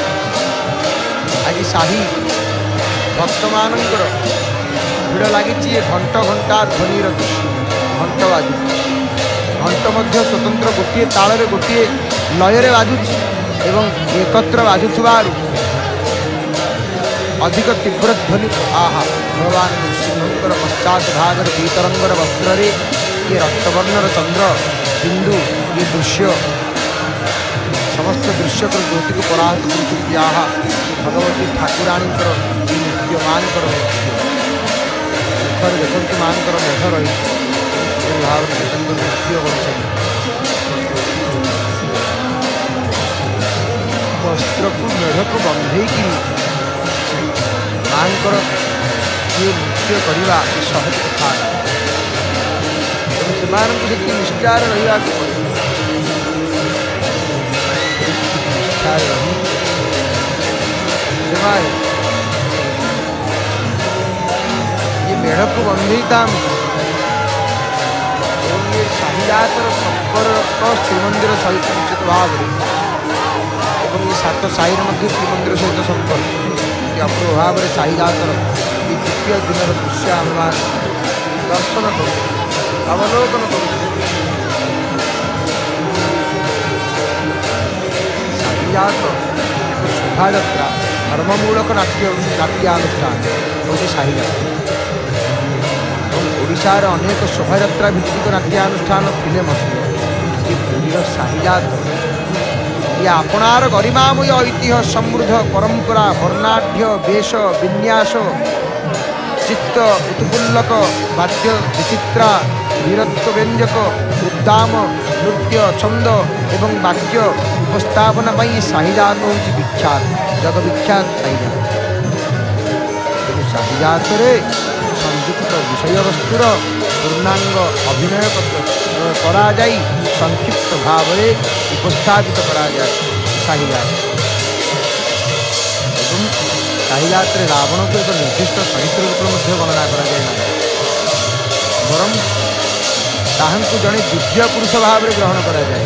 आज शाही भक्त मान भिड़ लगी घंट घंटा ध्वनि घंट बाजू घंट स्वतंत्र गोटे ताल गोटे लय बाजुची एवं एकत्र बाजुवार अधिक तीव्र ध्वनि आहा भगवान नृसिंहर पश्चात भागर बीतरंगर वस्त्र ये रक्तवर्णर चंद्र बिंदु ये दृश्य समस्त दृश्य को ज्योति को पराहत कर भगवती ठाकुराणी नृत्य मानकर मुखर देखते मानकर मेघ रही भाव नृत्य वस्त्र को मेढ़ को बंधे मानकर ये नृत्य करवा सहज कथा से निष्ठार रहा ये मेढ़ को बंधे ये शाही जातर संपर्क श्रीमंदिर सहित निश्चित भाव और ये 7 साहिर श्रीमंदिर सहित संपर्क अपूर्व भाव में शाही जातर ये द्वितीय दिन दृश्य आम दर्शन कर अवलोकन कर ସାହିଜାତ ଏକ ଶୋଭାଯାତ୍ରା ଧର୍ମମୂଳକ ନାଟ୍ୟାନୁଷ୍ଠାନ ହେଉଛି ସାହିଯାତ୍ରା। ଓଡ଼ିଶାର ଅନେକ ଶୋଭାଯାତ୍ରା ଭିତ୍ତିକ ନାଟ୍ୟାନୁଷ୍ଠାନ ଥିଲେ ମଧ୍ୟ ଏ ପୁରୀର ସାହିଜାତ ଇଏ ଆପଣାର ଗରିମାମୟ ଐତିହ୍ୟ ସମୃଦ୍ଧ ପରମ୍ପରା ବର୍ଣ୍ଣାଢ୍ୟ ବେଶ ବିନ୍ୟାସ ଚିତ୍ତ ଉତ୍ଫୁଲ୍ଲକ ବାଦ୍ୟ ବିଚିତ୍ରା ବୀରତ୍ୱ ବ୍ୟଞ୍ଜକ ଉଦ୍ଦାମ ନୃତ୍ୟ ଛନ୍ଦ ଏବଂ ବାକ୍ୟ ଉପସ୍ଥାପନା ପାଇଁ ସାହିଜାତ ହେଉଛି ବିଖ୍ୟାତ ଜଗବିଖ୍ୟାତ ସାହିଜାତ। ତେଣୁ ସାହିଜାତରେ ସଂଯୁକ୍ତ ବିଷୟବସ୍ତୁର ପୂର୍ଣ୍ଣାଙ୍ଗ ଅଭିନୟ କରାଯାଇ ସଂକ୍ଷିପ୍ତ ଭାବରେ ଉପସ୍ଥାପିତ କରାଯାଏ ସାହିଜାତ। ଏବଂ ସାହିଜାତରେ ରାବଣକୁ ଏକ ନିର୍ଦ୍ଦିଷ୍ଟ ଚରିତ୍ର ରୂପରେ ମଧ୍ୟ ଗଣନା କରାଯାଏ ନାହିଁ, ବରଂ ତାହାଙ୍କୁ ଜଣେ ଦିବ୍ୟ ପୁରୁଷ ଭାବରେ ଗ୍ରହଣ କରାଯାଏ।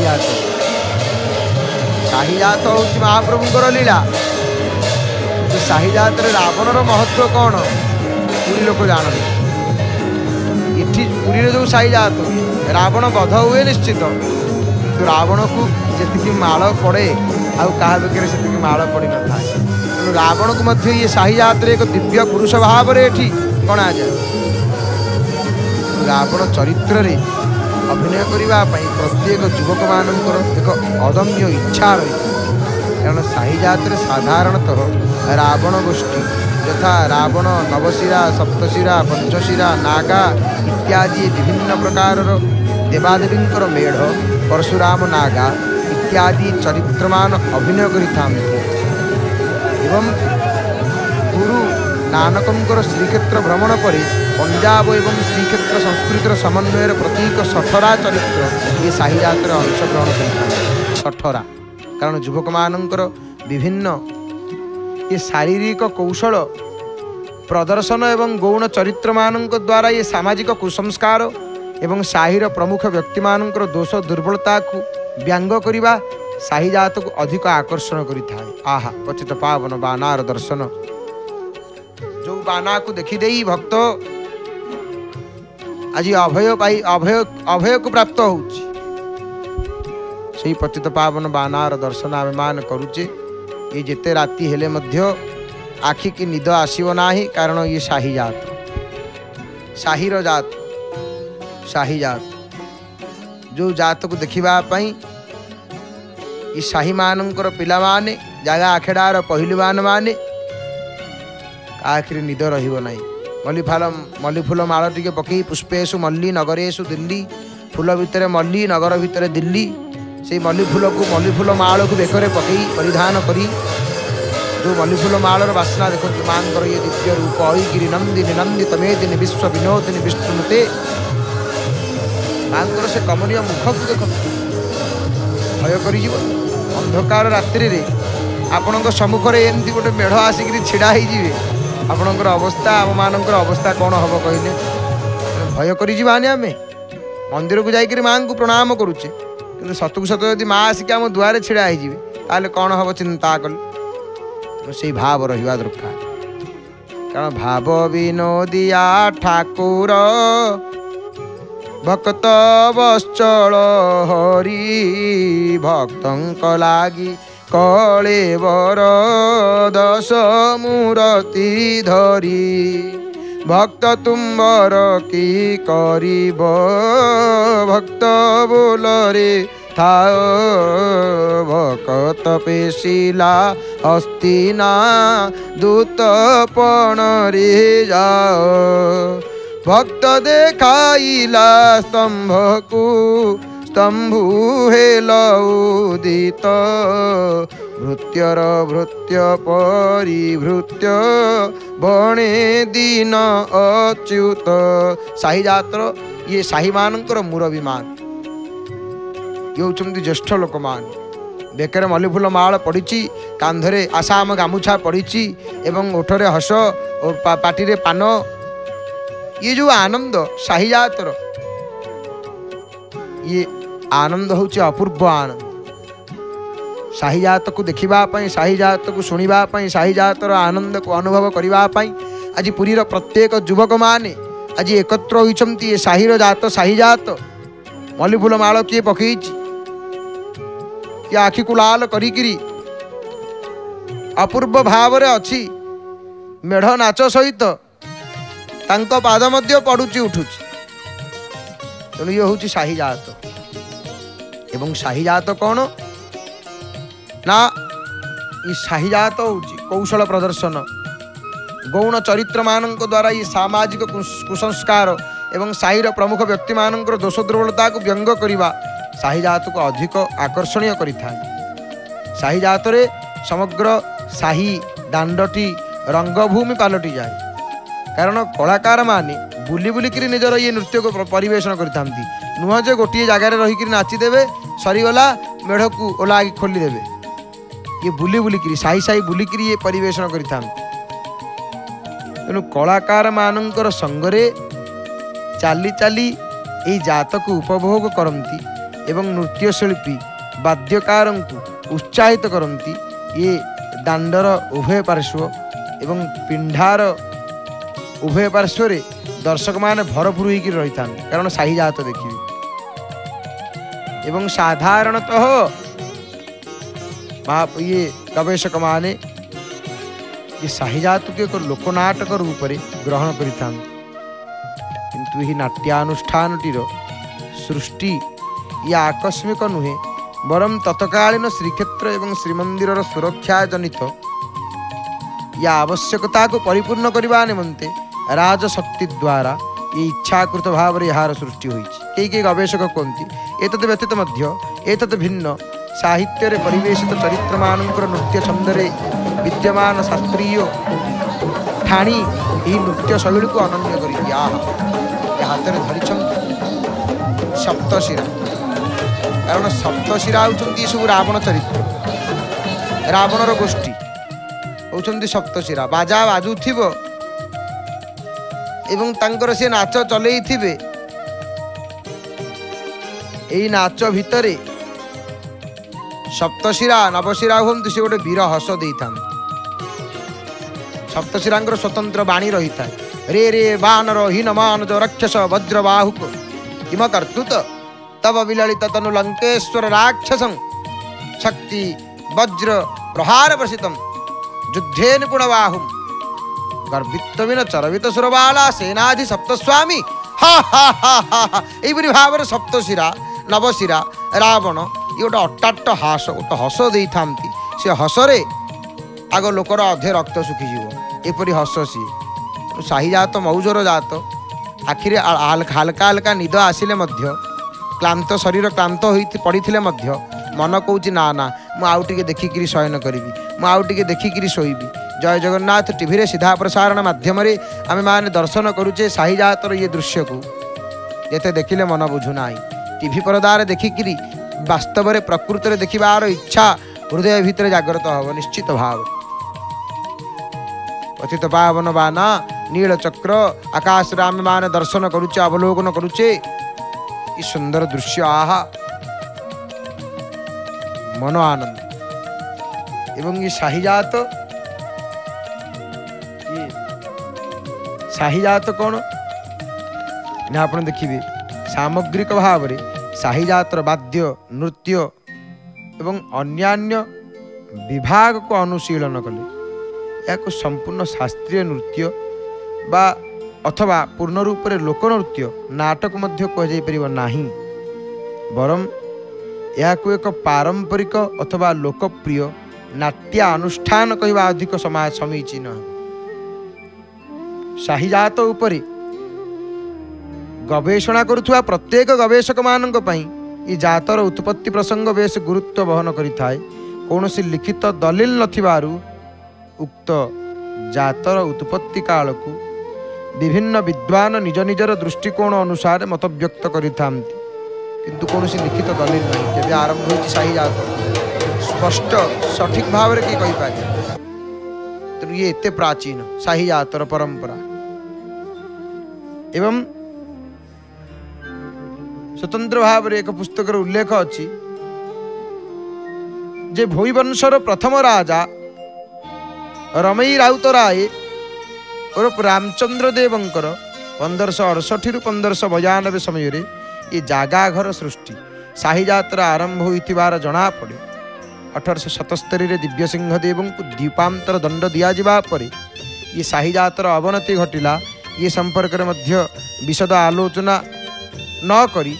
ସାହିଜାତ ହେଉଛି ମହାପ୍ରଭୁଙ୍କର ଲୀଳା। ସାହିଜାତରେ ରାବଣର ମହତ୍ଵ କ'ଣ ପୁରୀ ଲୋକ ଜାଣନ୍ତି। ଏଠି ପୁରୀରେ ଯେଉଁ ସାହିଜାତ ରାବଣ ବଧ ହୁଏ ନିଶ୍ଚିତ, କିନ୍ତୁ ରାବଣକୁ ଯେତିକି ମାଳ ପଡ଼େ ଆଉ କାହା ବେକରେ ସେତିକି ମାଳ ପଡ଼ିନଥାଏ। ତେଣୁ ରାବଣକୁ ମଧ୍ୟ ଇଏ ସାହିଜାତରେ ଏକ ଦିବ୍ୟ ପୁରୁଷ ଭାବରେ ଏଠି ଗଣାଯାଏ। ରାବଣ ଚରିତ୍ରରେ ଅଭିନୟ କରିବା ପାଇଁ ପ୍ରତ୍ୟେକ ଯୁବକମାନଙ୍କର ଏକ ଅଦମ୍ୟ ଇଚ୍ଛା ରହିଥାଏ। କାରଣ ସାହିଜାତରେ ସାଧାରଣତଃ ରାବଣ ଗୋଷ୍ଠୀ ଯଥା ରାବଣ ନବଶିରା ସପ୍ତଶିରା ପଞ୍ଚଶିରା ନାଗା ଇତ୍ୟାଦି ବିଭିନ୍ନ ପ୍ରକାରର ଦେବାଦେବୀଙ୍କର ମେଢ଼ ପରଶୁରାମ ନାଗା ଇତ୍ୟାଦି ଚରିତ୍ରମାନ ଅଭିନୟ କରିଥାନ୍ତି। ଏବଂ ଗୁରୁ ନାନକଙ୍କର ଶ୍ରୀକ୍ଷେତ୍ର ଭ୍ରମଣ ପରେ ପଞ୍ଜାବ ଏବଂ ଶ୍ରୀକ୍ଷେତ୍ର ସଂସ୍କୃତିର ସମନ୍ୱୟର ପ୍ରତୀକ ସଠରା ଚରିତ୍ର ଏ ସାହିଜାତରେ ଅଂଶଗ୍ରହଣ କରିଥାନ୍ତି। ସଠରା କାରଣ ଯୁବକମାନଙ୍କର ବିଭିନ୍ନ ଏ ଶାରୀରିକ କୌଶଳ ପ୍ରଦର୍ଶନ ଏବଂ ଗୌଣ ଚରିତ୍ରମାନଙ୍କ ଦ୍ୱାରା ଏ ସାମାଜିକ କୁସଂସ୍କାର ଏବଂ ସାହିର ପ୍ରମୁଖ ବ୍ୟକ୍ତିମାନଙ୍କର ଦୋଷ ଦୁର୍ବଳତାକୁ ବ୍ୟଙ୍ଗ କରିବା ସାହିଜାତକୁ ଅଧିକ ଆକର୍ଷଣ କରିଥାଏ। ଆହା ପତିତ ପାବନ ବାନାର ଦର୍ଶନ, ଯେଉଁ ବାନାକୁ ଦେଖିଦେଇ ଭକ୍ତ ଆଜି ଅଭୟକୁ ପ୍ରାପ୍ତ ହେଉଛି, ସେହି ପତିତ ପାବନ ବାନାର ଦର୍ଶନ ଆମେମାନେ କରୁଛେ। ଏ ଯେତେ ରାତି ହେଲେ ମଧ୍ୟ ଆଖିକି ନିଦ ଆସିବ ନାହିଁ, କାରଣ ଇଏ ସାହିଜାତ, ସାହିର ଜାତ, ସାହିଜାତ ଯେଉଁ ଜାତକୁ ଦେଖିବା ପାଇଁ ଏ ସାହିମାନଙ୍କର ପିଲାମାନେ ଜାଗା ଆଖେଡ଼ାର ପହିଲବାନ ମାନେ ଆଖିରେ ନିଦ ରହିବ ନାହିଁ। ମଲ୍ଲି ଫୁଲ ମାଳ ଟିକେ ପକେଇ ପୁଷ୍ପେଶୁ ମଲ୍ଲି ନଗରେଶୁ ଦିଲ୍ଲୀ, ଫୁଲ ଭିତରେ ମଲ୍ଲି ନଗର ଭିତରେ ଦିଲ୍ଲୀ, ସେଇ ମଲ୍ଲି ଫୁଲ ମାଳକୁ ବେକରେ ପକେଇ ପରିଧାନ କରି ଯେଉଁ ମଲ୍ଲି ଫୁଲ ମାଳର ବାସ୍ନା ଦେଖନ୍ତୁ ମାଙ୍କର ଇଏ ଦିବ୍ୟ ରୂପ ଐଗିରି ନନ୍ଦିନୀ ନନ୍ଦିତ ମେଦିନୀ ବିଶ୍ୱ ବିନୋଦିନୀ ବିଷ୍ଣୁମତେ, ମାଙ୍କର ସେ କମନୀୟ ମୁଖକୁ ଦେଖନ୍ତୁ, ଭୟ କରିଯିବ। ଅନ୍ଧକାର ରାତ୍ରିରେ ଆପଣଙ୍କ ସମ୍ମୁଖରେ ଏମିତି ଗୋଟେ ମେଢ଼ ଆସିକିରି ଛିଡ଼ା ହେଇଯିବେ, ଆପଣଙ୍କର ଅବସ୍ଥା ଆମମାନଙ୍କର ଅବସ୍ଥା କ'ଣ ହେବ କହିଲେ? ଭୟ କରିଯିବାନି। ଆମେ ମନ୍ଦିରକୁ ଯାଇକରି ମାଙ୍କୁ ପ୍ରଣାମ କରୁଛେ, କିନ୍ତୁ ସତକୁ ସତ ଯଦି ମା ଆସିକି ଆମ ଦୁଆରେ ଛିଡ଼ା ହେଇଯିବେ ତାହେଲେ କ'ଣ ହେବ ଚିନ୍ତା କଲେ? ତେଣୁ ସେଇ ଭାବ ରହିବା ଦରକାର। କାରଣ ଭାବ ବିନୋଦିଆ ଠାକୁର ଭକ୍ତ ବତ୍ସଳ ହରି, ଭକ୍ତଙ୍କ ଲାଗି କଳେବର ଦଶ ମୂରତି ଧରି, ଭକ୍ତ ତୁମ୍ବର କି କରିବ ଭକ୍ତ ବୋଲରେ ଥାଅ, ଭକତ ପେଶିଲା ହସ୍ତିନା ଦୂତ ପଣରେ ଯାଅ, ଭକ୍ତ ଦେଖାଇଲା ସ୍ତମ୍ଭକୁ স্তম্ভু হেল উদিত ভৃত্যর ভৃত্য পরিভৃত্য বণে দিন অচ্ୟୁତ। ସାହିଜାତର ଇଏ ସାହିମାନଙ୍କର ମୁରବୀମାନ, ଇଏ ହେଉଛନ୍ତି ଜ୍ୟେଷ୍ଠ ଲୋକମାନେ। ବେକରେ ମଲ୍ଲିଫୁଲ ମାଳ ପଡ଼ିଛି, କାନ୍ଧରେ ଆସାମ ଗାମୁଛା ପଡ଼ିଛି ଏବଂ ଓଠରେ ହସ ଓ ପାଟିରେ ପାନ। ଇଏ ଯେଉଁ ଆନନ୍ଦ ସାହିଜାତର, ଇଏ ଆନନ୍ଦ ହେଉଛି ଅପୂର୍ବ ଆନନ୍ଦ। ସାହିଜାତକୁ ଦେଖିବା ପାଇଁ, ସାହିଜାତକୁ ଶୁଣିବା ପାଇଁ, ସାହିଜାତର ଆନନ୍ଦକୁ ଅନୁଭବ କରିବା ପାଇଁ ଆଜି ପୁରୀର ପ୍ରତ୍ୟେକ ଯୁବକମାନେ ଆଜି ଏକତ୍ର ହୋଇଛନ୍ତି। ଏ ସାହିର ଜାତ ସାହିଜାତ। ମଲ୍ଲିଫୁଲ ମାଳ କିଏ ପକେଇଛି? ଏ ये आखि को लाल करी अपूर्व भाव अच्छी मेढ़ नाच सहित तांको पाद मध्य पड़ुची उठुची तेणु ये हूँ शाही जात एवं शाही जात कौन ना ये शाही जात हूँ कौशल प्रदर्शन गौण चरित्र मान द्वारा ये सामाजिक कुसंस्कार एवं साहीर प्रमुख व्यक्ति मान दोष दुर्बलता को व्यंग करने शाही जात को अधिक आकर्षणीय करिथाए। शाही जात रे समग्र शाही दांडटी रंगभूमि पलटि जाए कारण कलाकार माने बुली बुलिकी निजर ये नृत्य को परिवेशन करता नुह जे गोटे जगार रहीकि नाचिदेवे सरीगला मेढ़ को ओला खोलीदेवे ये बुली बुलिकी साही साही बुलिकी ये परिवेशन करता तेणु कलाकार मानकर संगरे चाली चाली यही जात को उपभोग करती एवं नृत्यशिल्पी वाद्यकार को उत्साहित करती ये दांडर उभय पार्श्व एवं पिंडार उभय पार्श्व दर्शक माने भरपूर होकर रही था कारण शाही जात देखिए एवं साधारणतः ये गवेषक माने ये शाही जात को एक लोकनाटक रूप में ग्रहण करिता किंतु यही नाट्यानुष्ठानटीर सृष्टि या आकस्मिक नुहे बरम तत्कालीन श्रीक्षेत्र एवं श्रीमंदिर सुरक्षा जनित या आवश्यकता को परिपूर्ण करने निमंते राजशक्ति द्वारा ये इच्छाकृत भाव में यार सृष्टि होती कई गवेषक कहती एतद व्यतीत एतद भिन्न साहित्य रे परिवेशित चरित्र मानकर नृत्य छंदरे विद्यमान शास्त्रीय ठाणी यही नृत्य शैली को अनन्य कर हाथ में धरी सप्तशिरा कारण सप्तशिरा होती सब रावण चरित्र रावणर गोष्ठी होती सप्तशिरा बाजा बाजुथिब एवं तांकर से नाच चलई थिबे एई नाच भितरे सप्तशिरा नवशिरा हूँ से गोटे वीर हस दे था सप्तशिरा स्वतंत्र बाणी रही था रे रे बानर हीनमान जो रक्षस वज्र बाहुक किम कर्तुत तब विललित तनु लंकेश्वर राक्षसं शक्ति वज्र प्रहार प्रसितम युद्धे निपुण बाहुम गर्वित्विन चरवित सुरबाला सेनाधि सप्तस्वामी हा हा हा हा यही भाव सप्तशिरा नवशिरा रावण ये गोटे अट्टाट हास गोटे हस दे था से हसरे आग लोकर अधे रक्त सुखीज एपरी हस सी शाही जात मौजर जात आखिरे हल्का हल्का निद आसिले क्लांत शरीर क्लांत हो पड़ी मन कौच ना ना मुझे देखिकी शयन करी मुझे देखिकी शोबी जय जगन्नाथ टीवी रे सीधा प्रसारण माध्यम आम मैंने दर्शन करुचे शाही जातर ये दृश्य को जिते देखिले मन बुझुना टीवी परदार देखिकी वास्तव में प्रकृति में देखिबार इच्छा हृदय भितर जागृत हम निश्चित भाव पतित पावन बाना नील चक्र आकाश आम मान दर्शन करुचे अवलोकन करुचे कि सुंदर दृश्य आहा मन आनंद एवं ये शाही जात कौन ना आप देखिए सामग्रिक भाव में शाही जातर वाद्य नृत्य एवं अन्यान्य विभाग को अनुशीलन कले या संपूर्ण शास्त्रीय नृत्य बा अथवा पूर्ण रूप से लोकनृत्य नाटक मध्य कह नाही बरम यह एक पारंपरिक अथवा लोकप्रिय नाट्यानुष्ठान कहवा अधिक समीचीन शाही जात उपरे गवेषणा करुवा प्रत्येक गवेषक मानक पई ई जातर उत्पत्ति प्रसंग बेस गुरुत्व बहन करिथाए कौनसी लिखित दलील नथिबारु उक्त जातर उत्पत्ति काल को विभिन्न विद्वान निज निजर दृष्टिकोण अनुसार मत व्यक्त करिथांती किंतु कौनसी लिखित दलील नहीं केबे आरंभ होती शाही जात स्पष्ट सठिक भाव में किए कहीपर तेणु ये एते प्राचीन शाही जातर परंपरा एवं स्वतंत्र भाव में एक पुस्तक उल्लेख अच्छी जे भोईवंशर प्रथम राजा रमई राउत राय उर्फ रामचंद्र देवंकर 1568 रु 1592 समय ये जागा घर सृष्टि शाही जात्रा आरंभ होइतिबार जना पड़े 1877 दिव्य सिंहदेव को द्वीपांतर दंड दिया पर ये शाही जातर अवनति घटिला ये संपर्क में मध्य विशद आलोचना न करी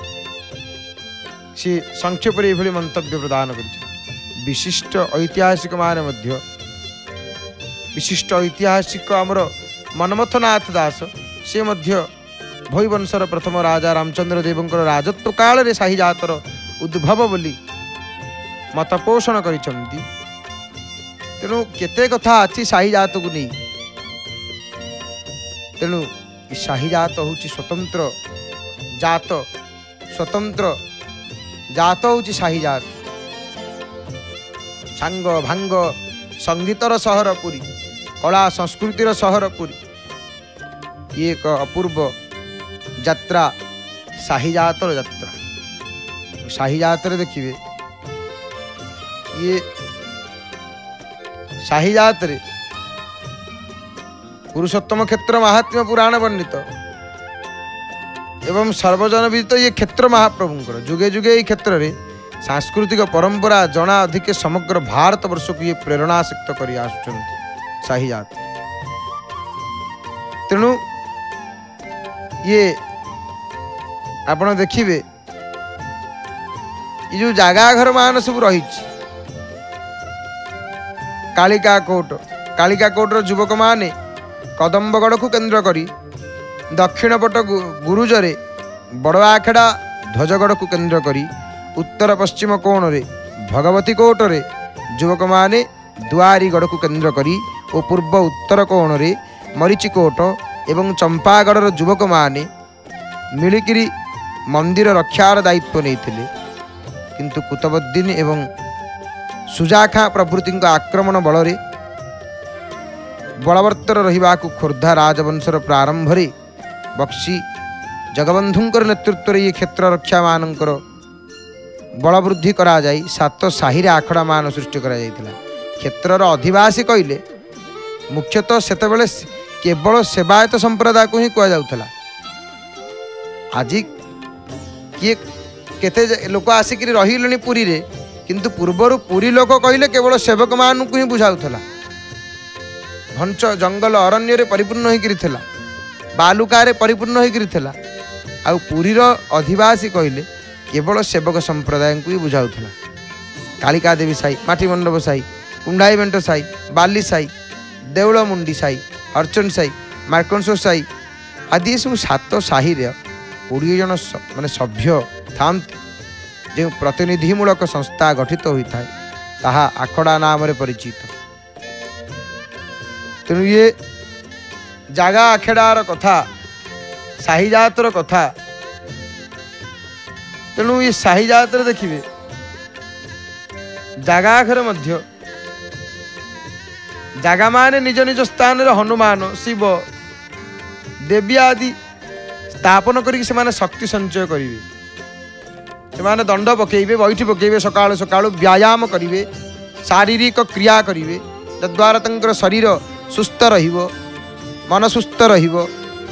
सी संक्षेप ये मंतव्य प्रदान कर विशिष्ट ऐतिहासिक मान मध्य विशिष्ट ऐतिहासिक आमर मनमथनाथ दास से मध्य भोईवंशर प्रथम राजा रामचंद्र देवंकर राजत्व काल रे शाही जातर उद्भव बोली मत पोषण करिसंती। तेणु केते कथा अच्छी शाही जात को नहीं तेणु शाही जात हूँ स्वतंत्र जात स्वतंत्र जात हूँ शाही जात सांग भांग संगीतर सहर पुरी कला संस्कृतिर सहर पुरी ये एक अपूर्व यात्रा शाही जातर यात्रा। शाही जातर देखिए ये शाही जातरे पुरुषोत्तम क्षेत्र महात्म्य पुराण वर्णित एवं सर्वजन विदित ये क्षेत्र महाप्रभुंकर जुगे जुगे ये क्षेत्र रे सांस्कृतिक परंपरा जना अधिक समग्र भारत वर्ष को ये प्रेरणाशक्त कर शाही जात। तेणु ये आपण देखिए ये जो जगह घर मान सब रही कालिका कोट युवक माने कदम्बगढ़ को केन्द्र करी दक्षिण पट गुरुजरे बड़ आखेड़ा ध्वजगढ़ को केन्द्र करी उत्तर पश्चिम कोण रे भगवती कोट रे युवक माने दुआरीगढ़ को केन्द्र करी और पूर्व उत्तर कोण रे मरीचिकोट एवं चंपागढ़ युवक माने मिलिकिरी मंदिर रक्षार दायित्व नहीं किंतु कुतुबुद्दीन एवं सुजाखा प्रभृति आक्रमण बल बलवर्तर रहा खोर्धा राजवंशर प्रारंभ रे बक्सी जगबंधुंकर नेतृत्व ये क्षेत्र रक्षा मानकर बल वृद्धि करा जाई सात साहिरे आखड़ा मान सृष्टि करा जायतिला। क्षेत्रर अधिवासी कहले मुख्यतः सेतेबेले केवल सेवायत संप्रदाय को ही कह जाउथला। आज किए केते लोक आसिक रही पुरी रे किंतु पूर्वर पुरी लोक कहले केवल सेवक मान को ही बुझाउथला। घंच जंगल अरण्य रे परिपूर्ण होइकिरिथला बालुकारे परिपूर्ण होइकिरिथला आ पुरीर अधिवासी कहले केवल सेवक संप्रदाय को ही बुझाउथला। कालिका देवी साई माटी मंडप साई कुंडाई बेंट साई बाली साई देउल मुंडी साई अर्चन साई मार्कंसो साई आदि सब सात साही 20 जन माने सभ्य था जो प्रतिनिधिमूलक संस्था गठित होता है ताहा आखड़ा नाम रे परिचित। तेणु ये जागा आखेड़ार कथा शाही जातर कथा तेणु ये शाही जातर देखिए जागा आखरे मध्य जागा माने निज निज स्थान रे हनुमान शिव देवी आदि स्थापन करके से शक्ति संचय करेंगे से दंड पकेबे बैठी पकेबे सकाळु सकाळु व्यायाम करेंगे शारीरिक क्रिया करेंगे तद्वारा तंकर शरीर सुस्थ रहिबो मन सुस्थ रहिबो।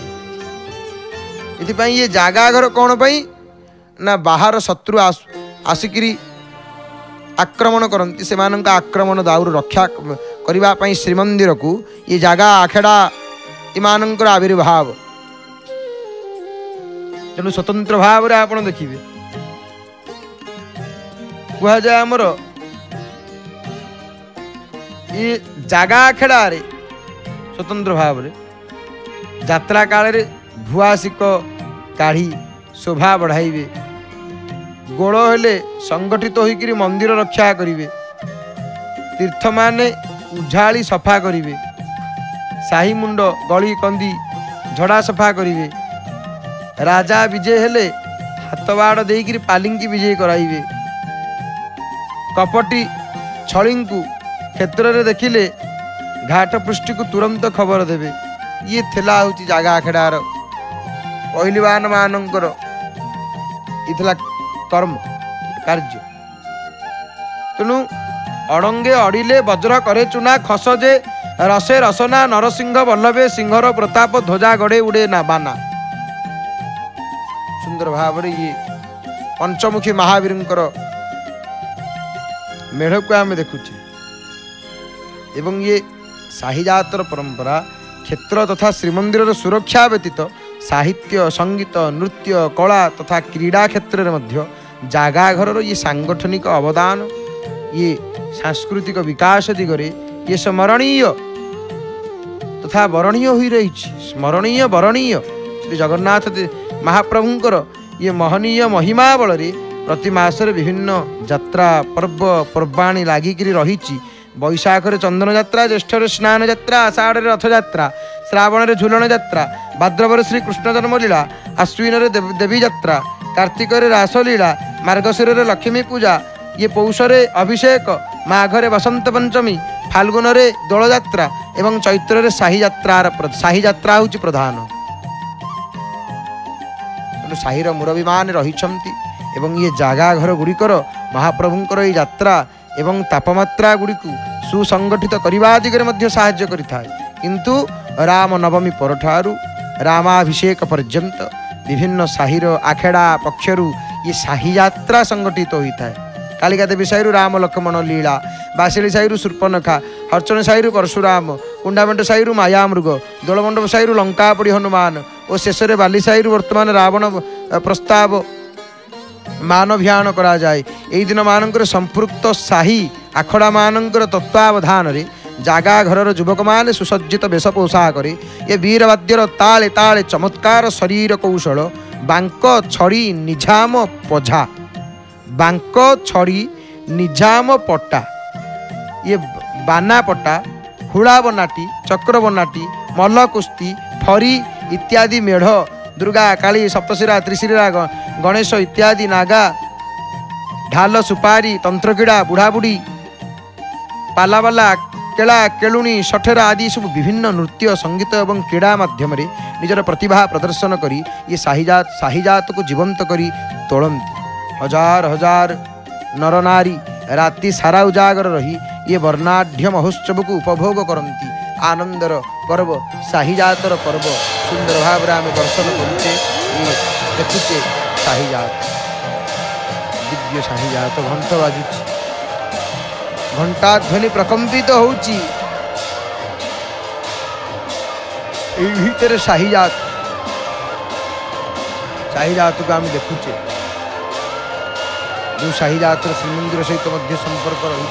इतिपाई ये जागा घर कौन पाई ना बाहर शत्रु आसिकी आक्रमण करती से आक्रमण दाउर रक्षा करने श्रीमंदिर को ये जागा आखेड़ा इमानंकर आविर्भाव तेणु स्वतंत्र भाव रे आपण देखिए कह जाए आमर ये जागा आखेड़ा रे स्वतंत्र भाव रे यात्रा काल रे भुआसिक काढ़ी शोभा बढ़ाइबे गोड़ हेले संगठित होइकिरी मंदिर रक्षा करिवे तीर्थ माने उझाली सफा करिवे साही मुंड गली कंदी झड़ा सफा करिवे राजा विजय हेले हाथ बाड़ देइकिरी पालिंकी विजय कराइबे कपटी छळी को क्षेत्र रे देखिले घाट पृष्ठी को तुरंत खबर देवे ये थिला होची जागा आखेड़ार पहलवान मानकर इथला कर्म कार्य। तेणु अड़ंगे अड़िले वज्र करे चुना खसजे रसे रसना नरसिंह बल्लभे सिंहर प्रताप ध्वजा गड़े उड़े ना बाना। सुंदर भाव ये पंचमुखी महावीर मेढ़ को आम देखुचे एवं ये साहिजातर परंपरा क्षेत्र तथा श्रीमंदिर सुरक्षा व्यतीत साहित्य संगीत नृत्य कला तथा क्रीड़ा क्षेत्र में मध्य जागा घर ये सांगठनिक अवदान ये सांस्कृतिक विकास दिगरे ये स्मरणीय तथा वरणीय हो रही स्मरणीय वरणीय श्री जगन्नाथ महाप्रभुंकर ये महनीय महिमा बल प्रति मासरे विभिन्न यात्रा पर्व पर्वाणी लागिक रही बैशाखरे चंदन यात्रा ज्येष्ठर स्नान यात्रा आषाढ़ रथ यात्रा श्रावण झूलन यात्रा भाद्रवर श्री कृष्ण जन्मलीला आश्विन देवी यात्रा कार्तिक रासलीला मार्गशीर लक्ष्मी पूजा ये पौषरे अभिषेक माघरे बसंत पंचमी फाल्गुन दोल यात्रा एवं चैत्र शाही यात्रा हूँ प्रधान शाहीर मुरबीमान रही एवं ये जागा घर गुड़िकर महाप्रभुंकर ये यात्रा एवं तापमात्रा गुड़िक सुसंगठित करने दिगरे साहाय्य करिथाय किंतु राम नवमी परठारु रामाभिषेक पर्यंत विभिन्न शाहीर आखेड़ा पक्षरु ये शाही यात्रा संगठित होता है। कालिका देवी साहिरु राम लक्ष्मण लीला बासिली साहिरु शूर्पणखा हर्चन साहिरु परशुराम कुंडामेंट साहिरु मायामृग दोलमंडप साहिरु लंकापड़ी हनुमान और शेष में बाली साहिरु वर्तमान रावण प्रस्ताव मानभियान करा जाए यही दिन मानकर संपृक्त शाही आखड़ा मानकर तत्वावधान रे जागा घर युवक मैंने सुसज्जित वेश पोषाक ये वीरवाद्यर ताले ताले चमत्कार शरीर कौशल बांक छड़ी निझाम पझा बांक छड़ी निझाम पट्टा ये बाना पट्टा हुड़ा बनाटी चक्र बनाटी मल्ल कुस्ती फरी इत्यादि मेढ़ दुर्गा काली सप्तशिरा त्रिशिरा गणेश इत्यादि नागा ढाल सुपारी तंत्रक्रीड़ा बुढ़ाबुढ़ी पालावाला केला केलुणी सठेरा आदि सब विभिन्न नृत्य संगीत एवं क्रीड़ा माध्यम निजर प्रतिभा प्रदर्शन करी ये शाहीजात को जीवंत करी तोड़ती हजार हजार नर नारी राति सारा उजागर रही ये वर्णाढ़ महोत्सव को उपभोग करती आनंदर पर्व शाहीजातर पर्व सुंदर भाव आम दर्शन करुचे देखुचे शाहीजात दिव्य शाहीजात घंट बाजुची घंटा ध्वनि प्रकंपित होउची शाहीजात को आम देखुचे जो शाहीजात श्रीमंदिर सहित मध्य संपर्क रही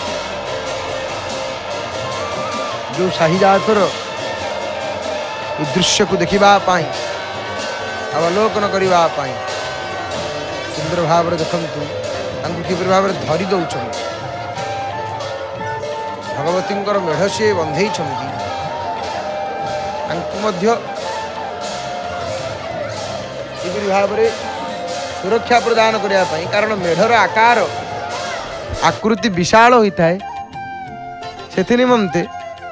जो शाहीजातर दृश्य को देखा अवलोकन करने सुंदर भाव देखु किपर भाव धरी दौन भगवती मेढ़ सी बंधे भाव सुरक्षा प्रदान करने कारण मेढ़र आकार आकृति विशाल होता है से निमंते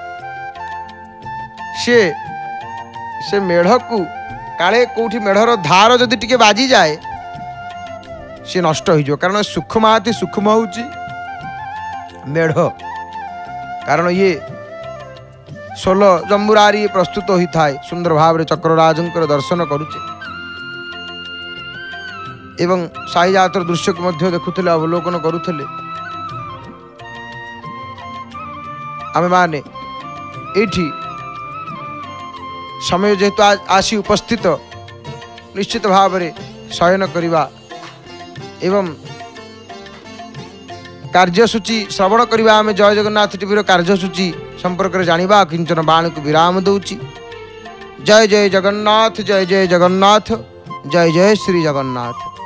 से मेढ़ को काले कौटी मेढ़र धार जदि टिके बाजी जाए सी नष्ट हो कारण सूक्ष्म अति सूक्ष्म होउची मेढ़ कारण ये 16 जम्बुरारी प्रस्तुत होता है सुंदर भाव चक्रराजंकर दर्शन करुचे एवं शाहीजातर दृश्य को मध्य देखुले अवलोकन करुले आमे माने एठी समय जेहेतु आसी उपस्थित निश्चित भाव में शयन करवा एवं कार्यसूची श्रवण करवा आम जय जगन्नाथ टीवी कार्यसूची संपर्क में जाना किंचन बाण को विराम दूची। जय जय जगन्नाथ जय जय जगन्नाथ जय जय श्री जगन्नाथ।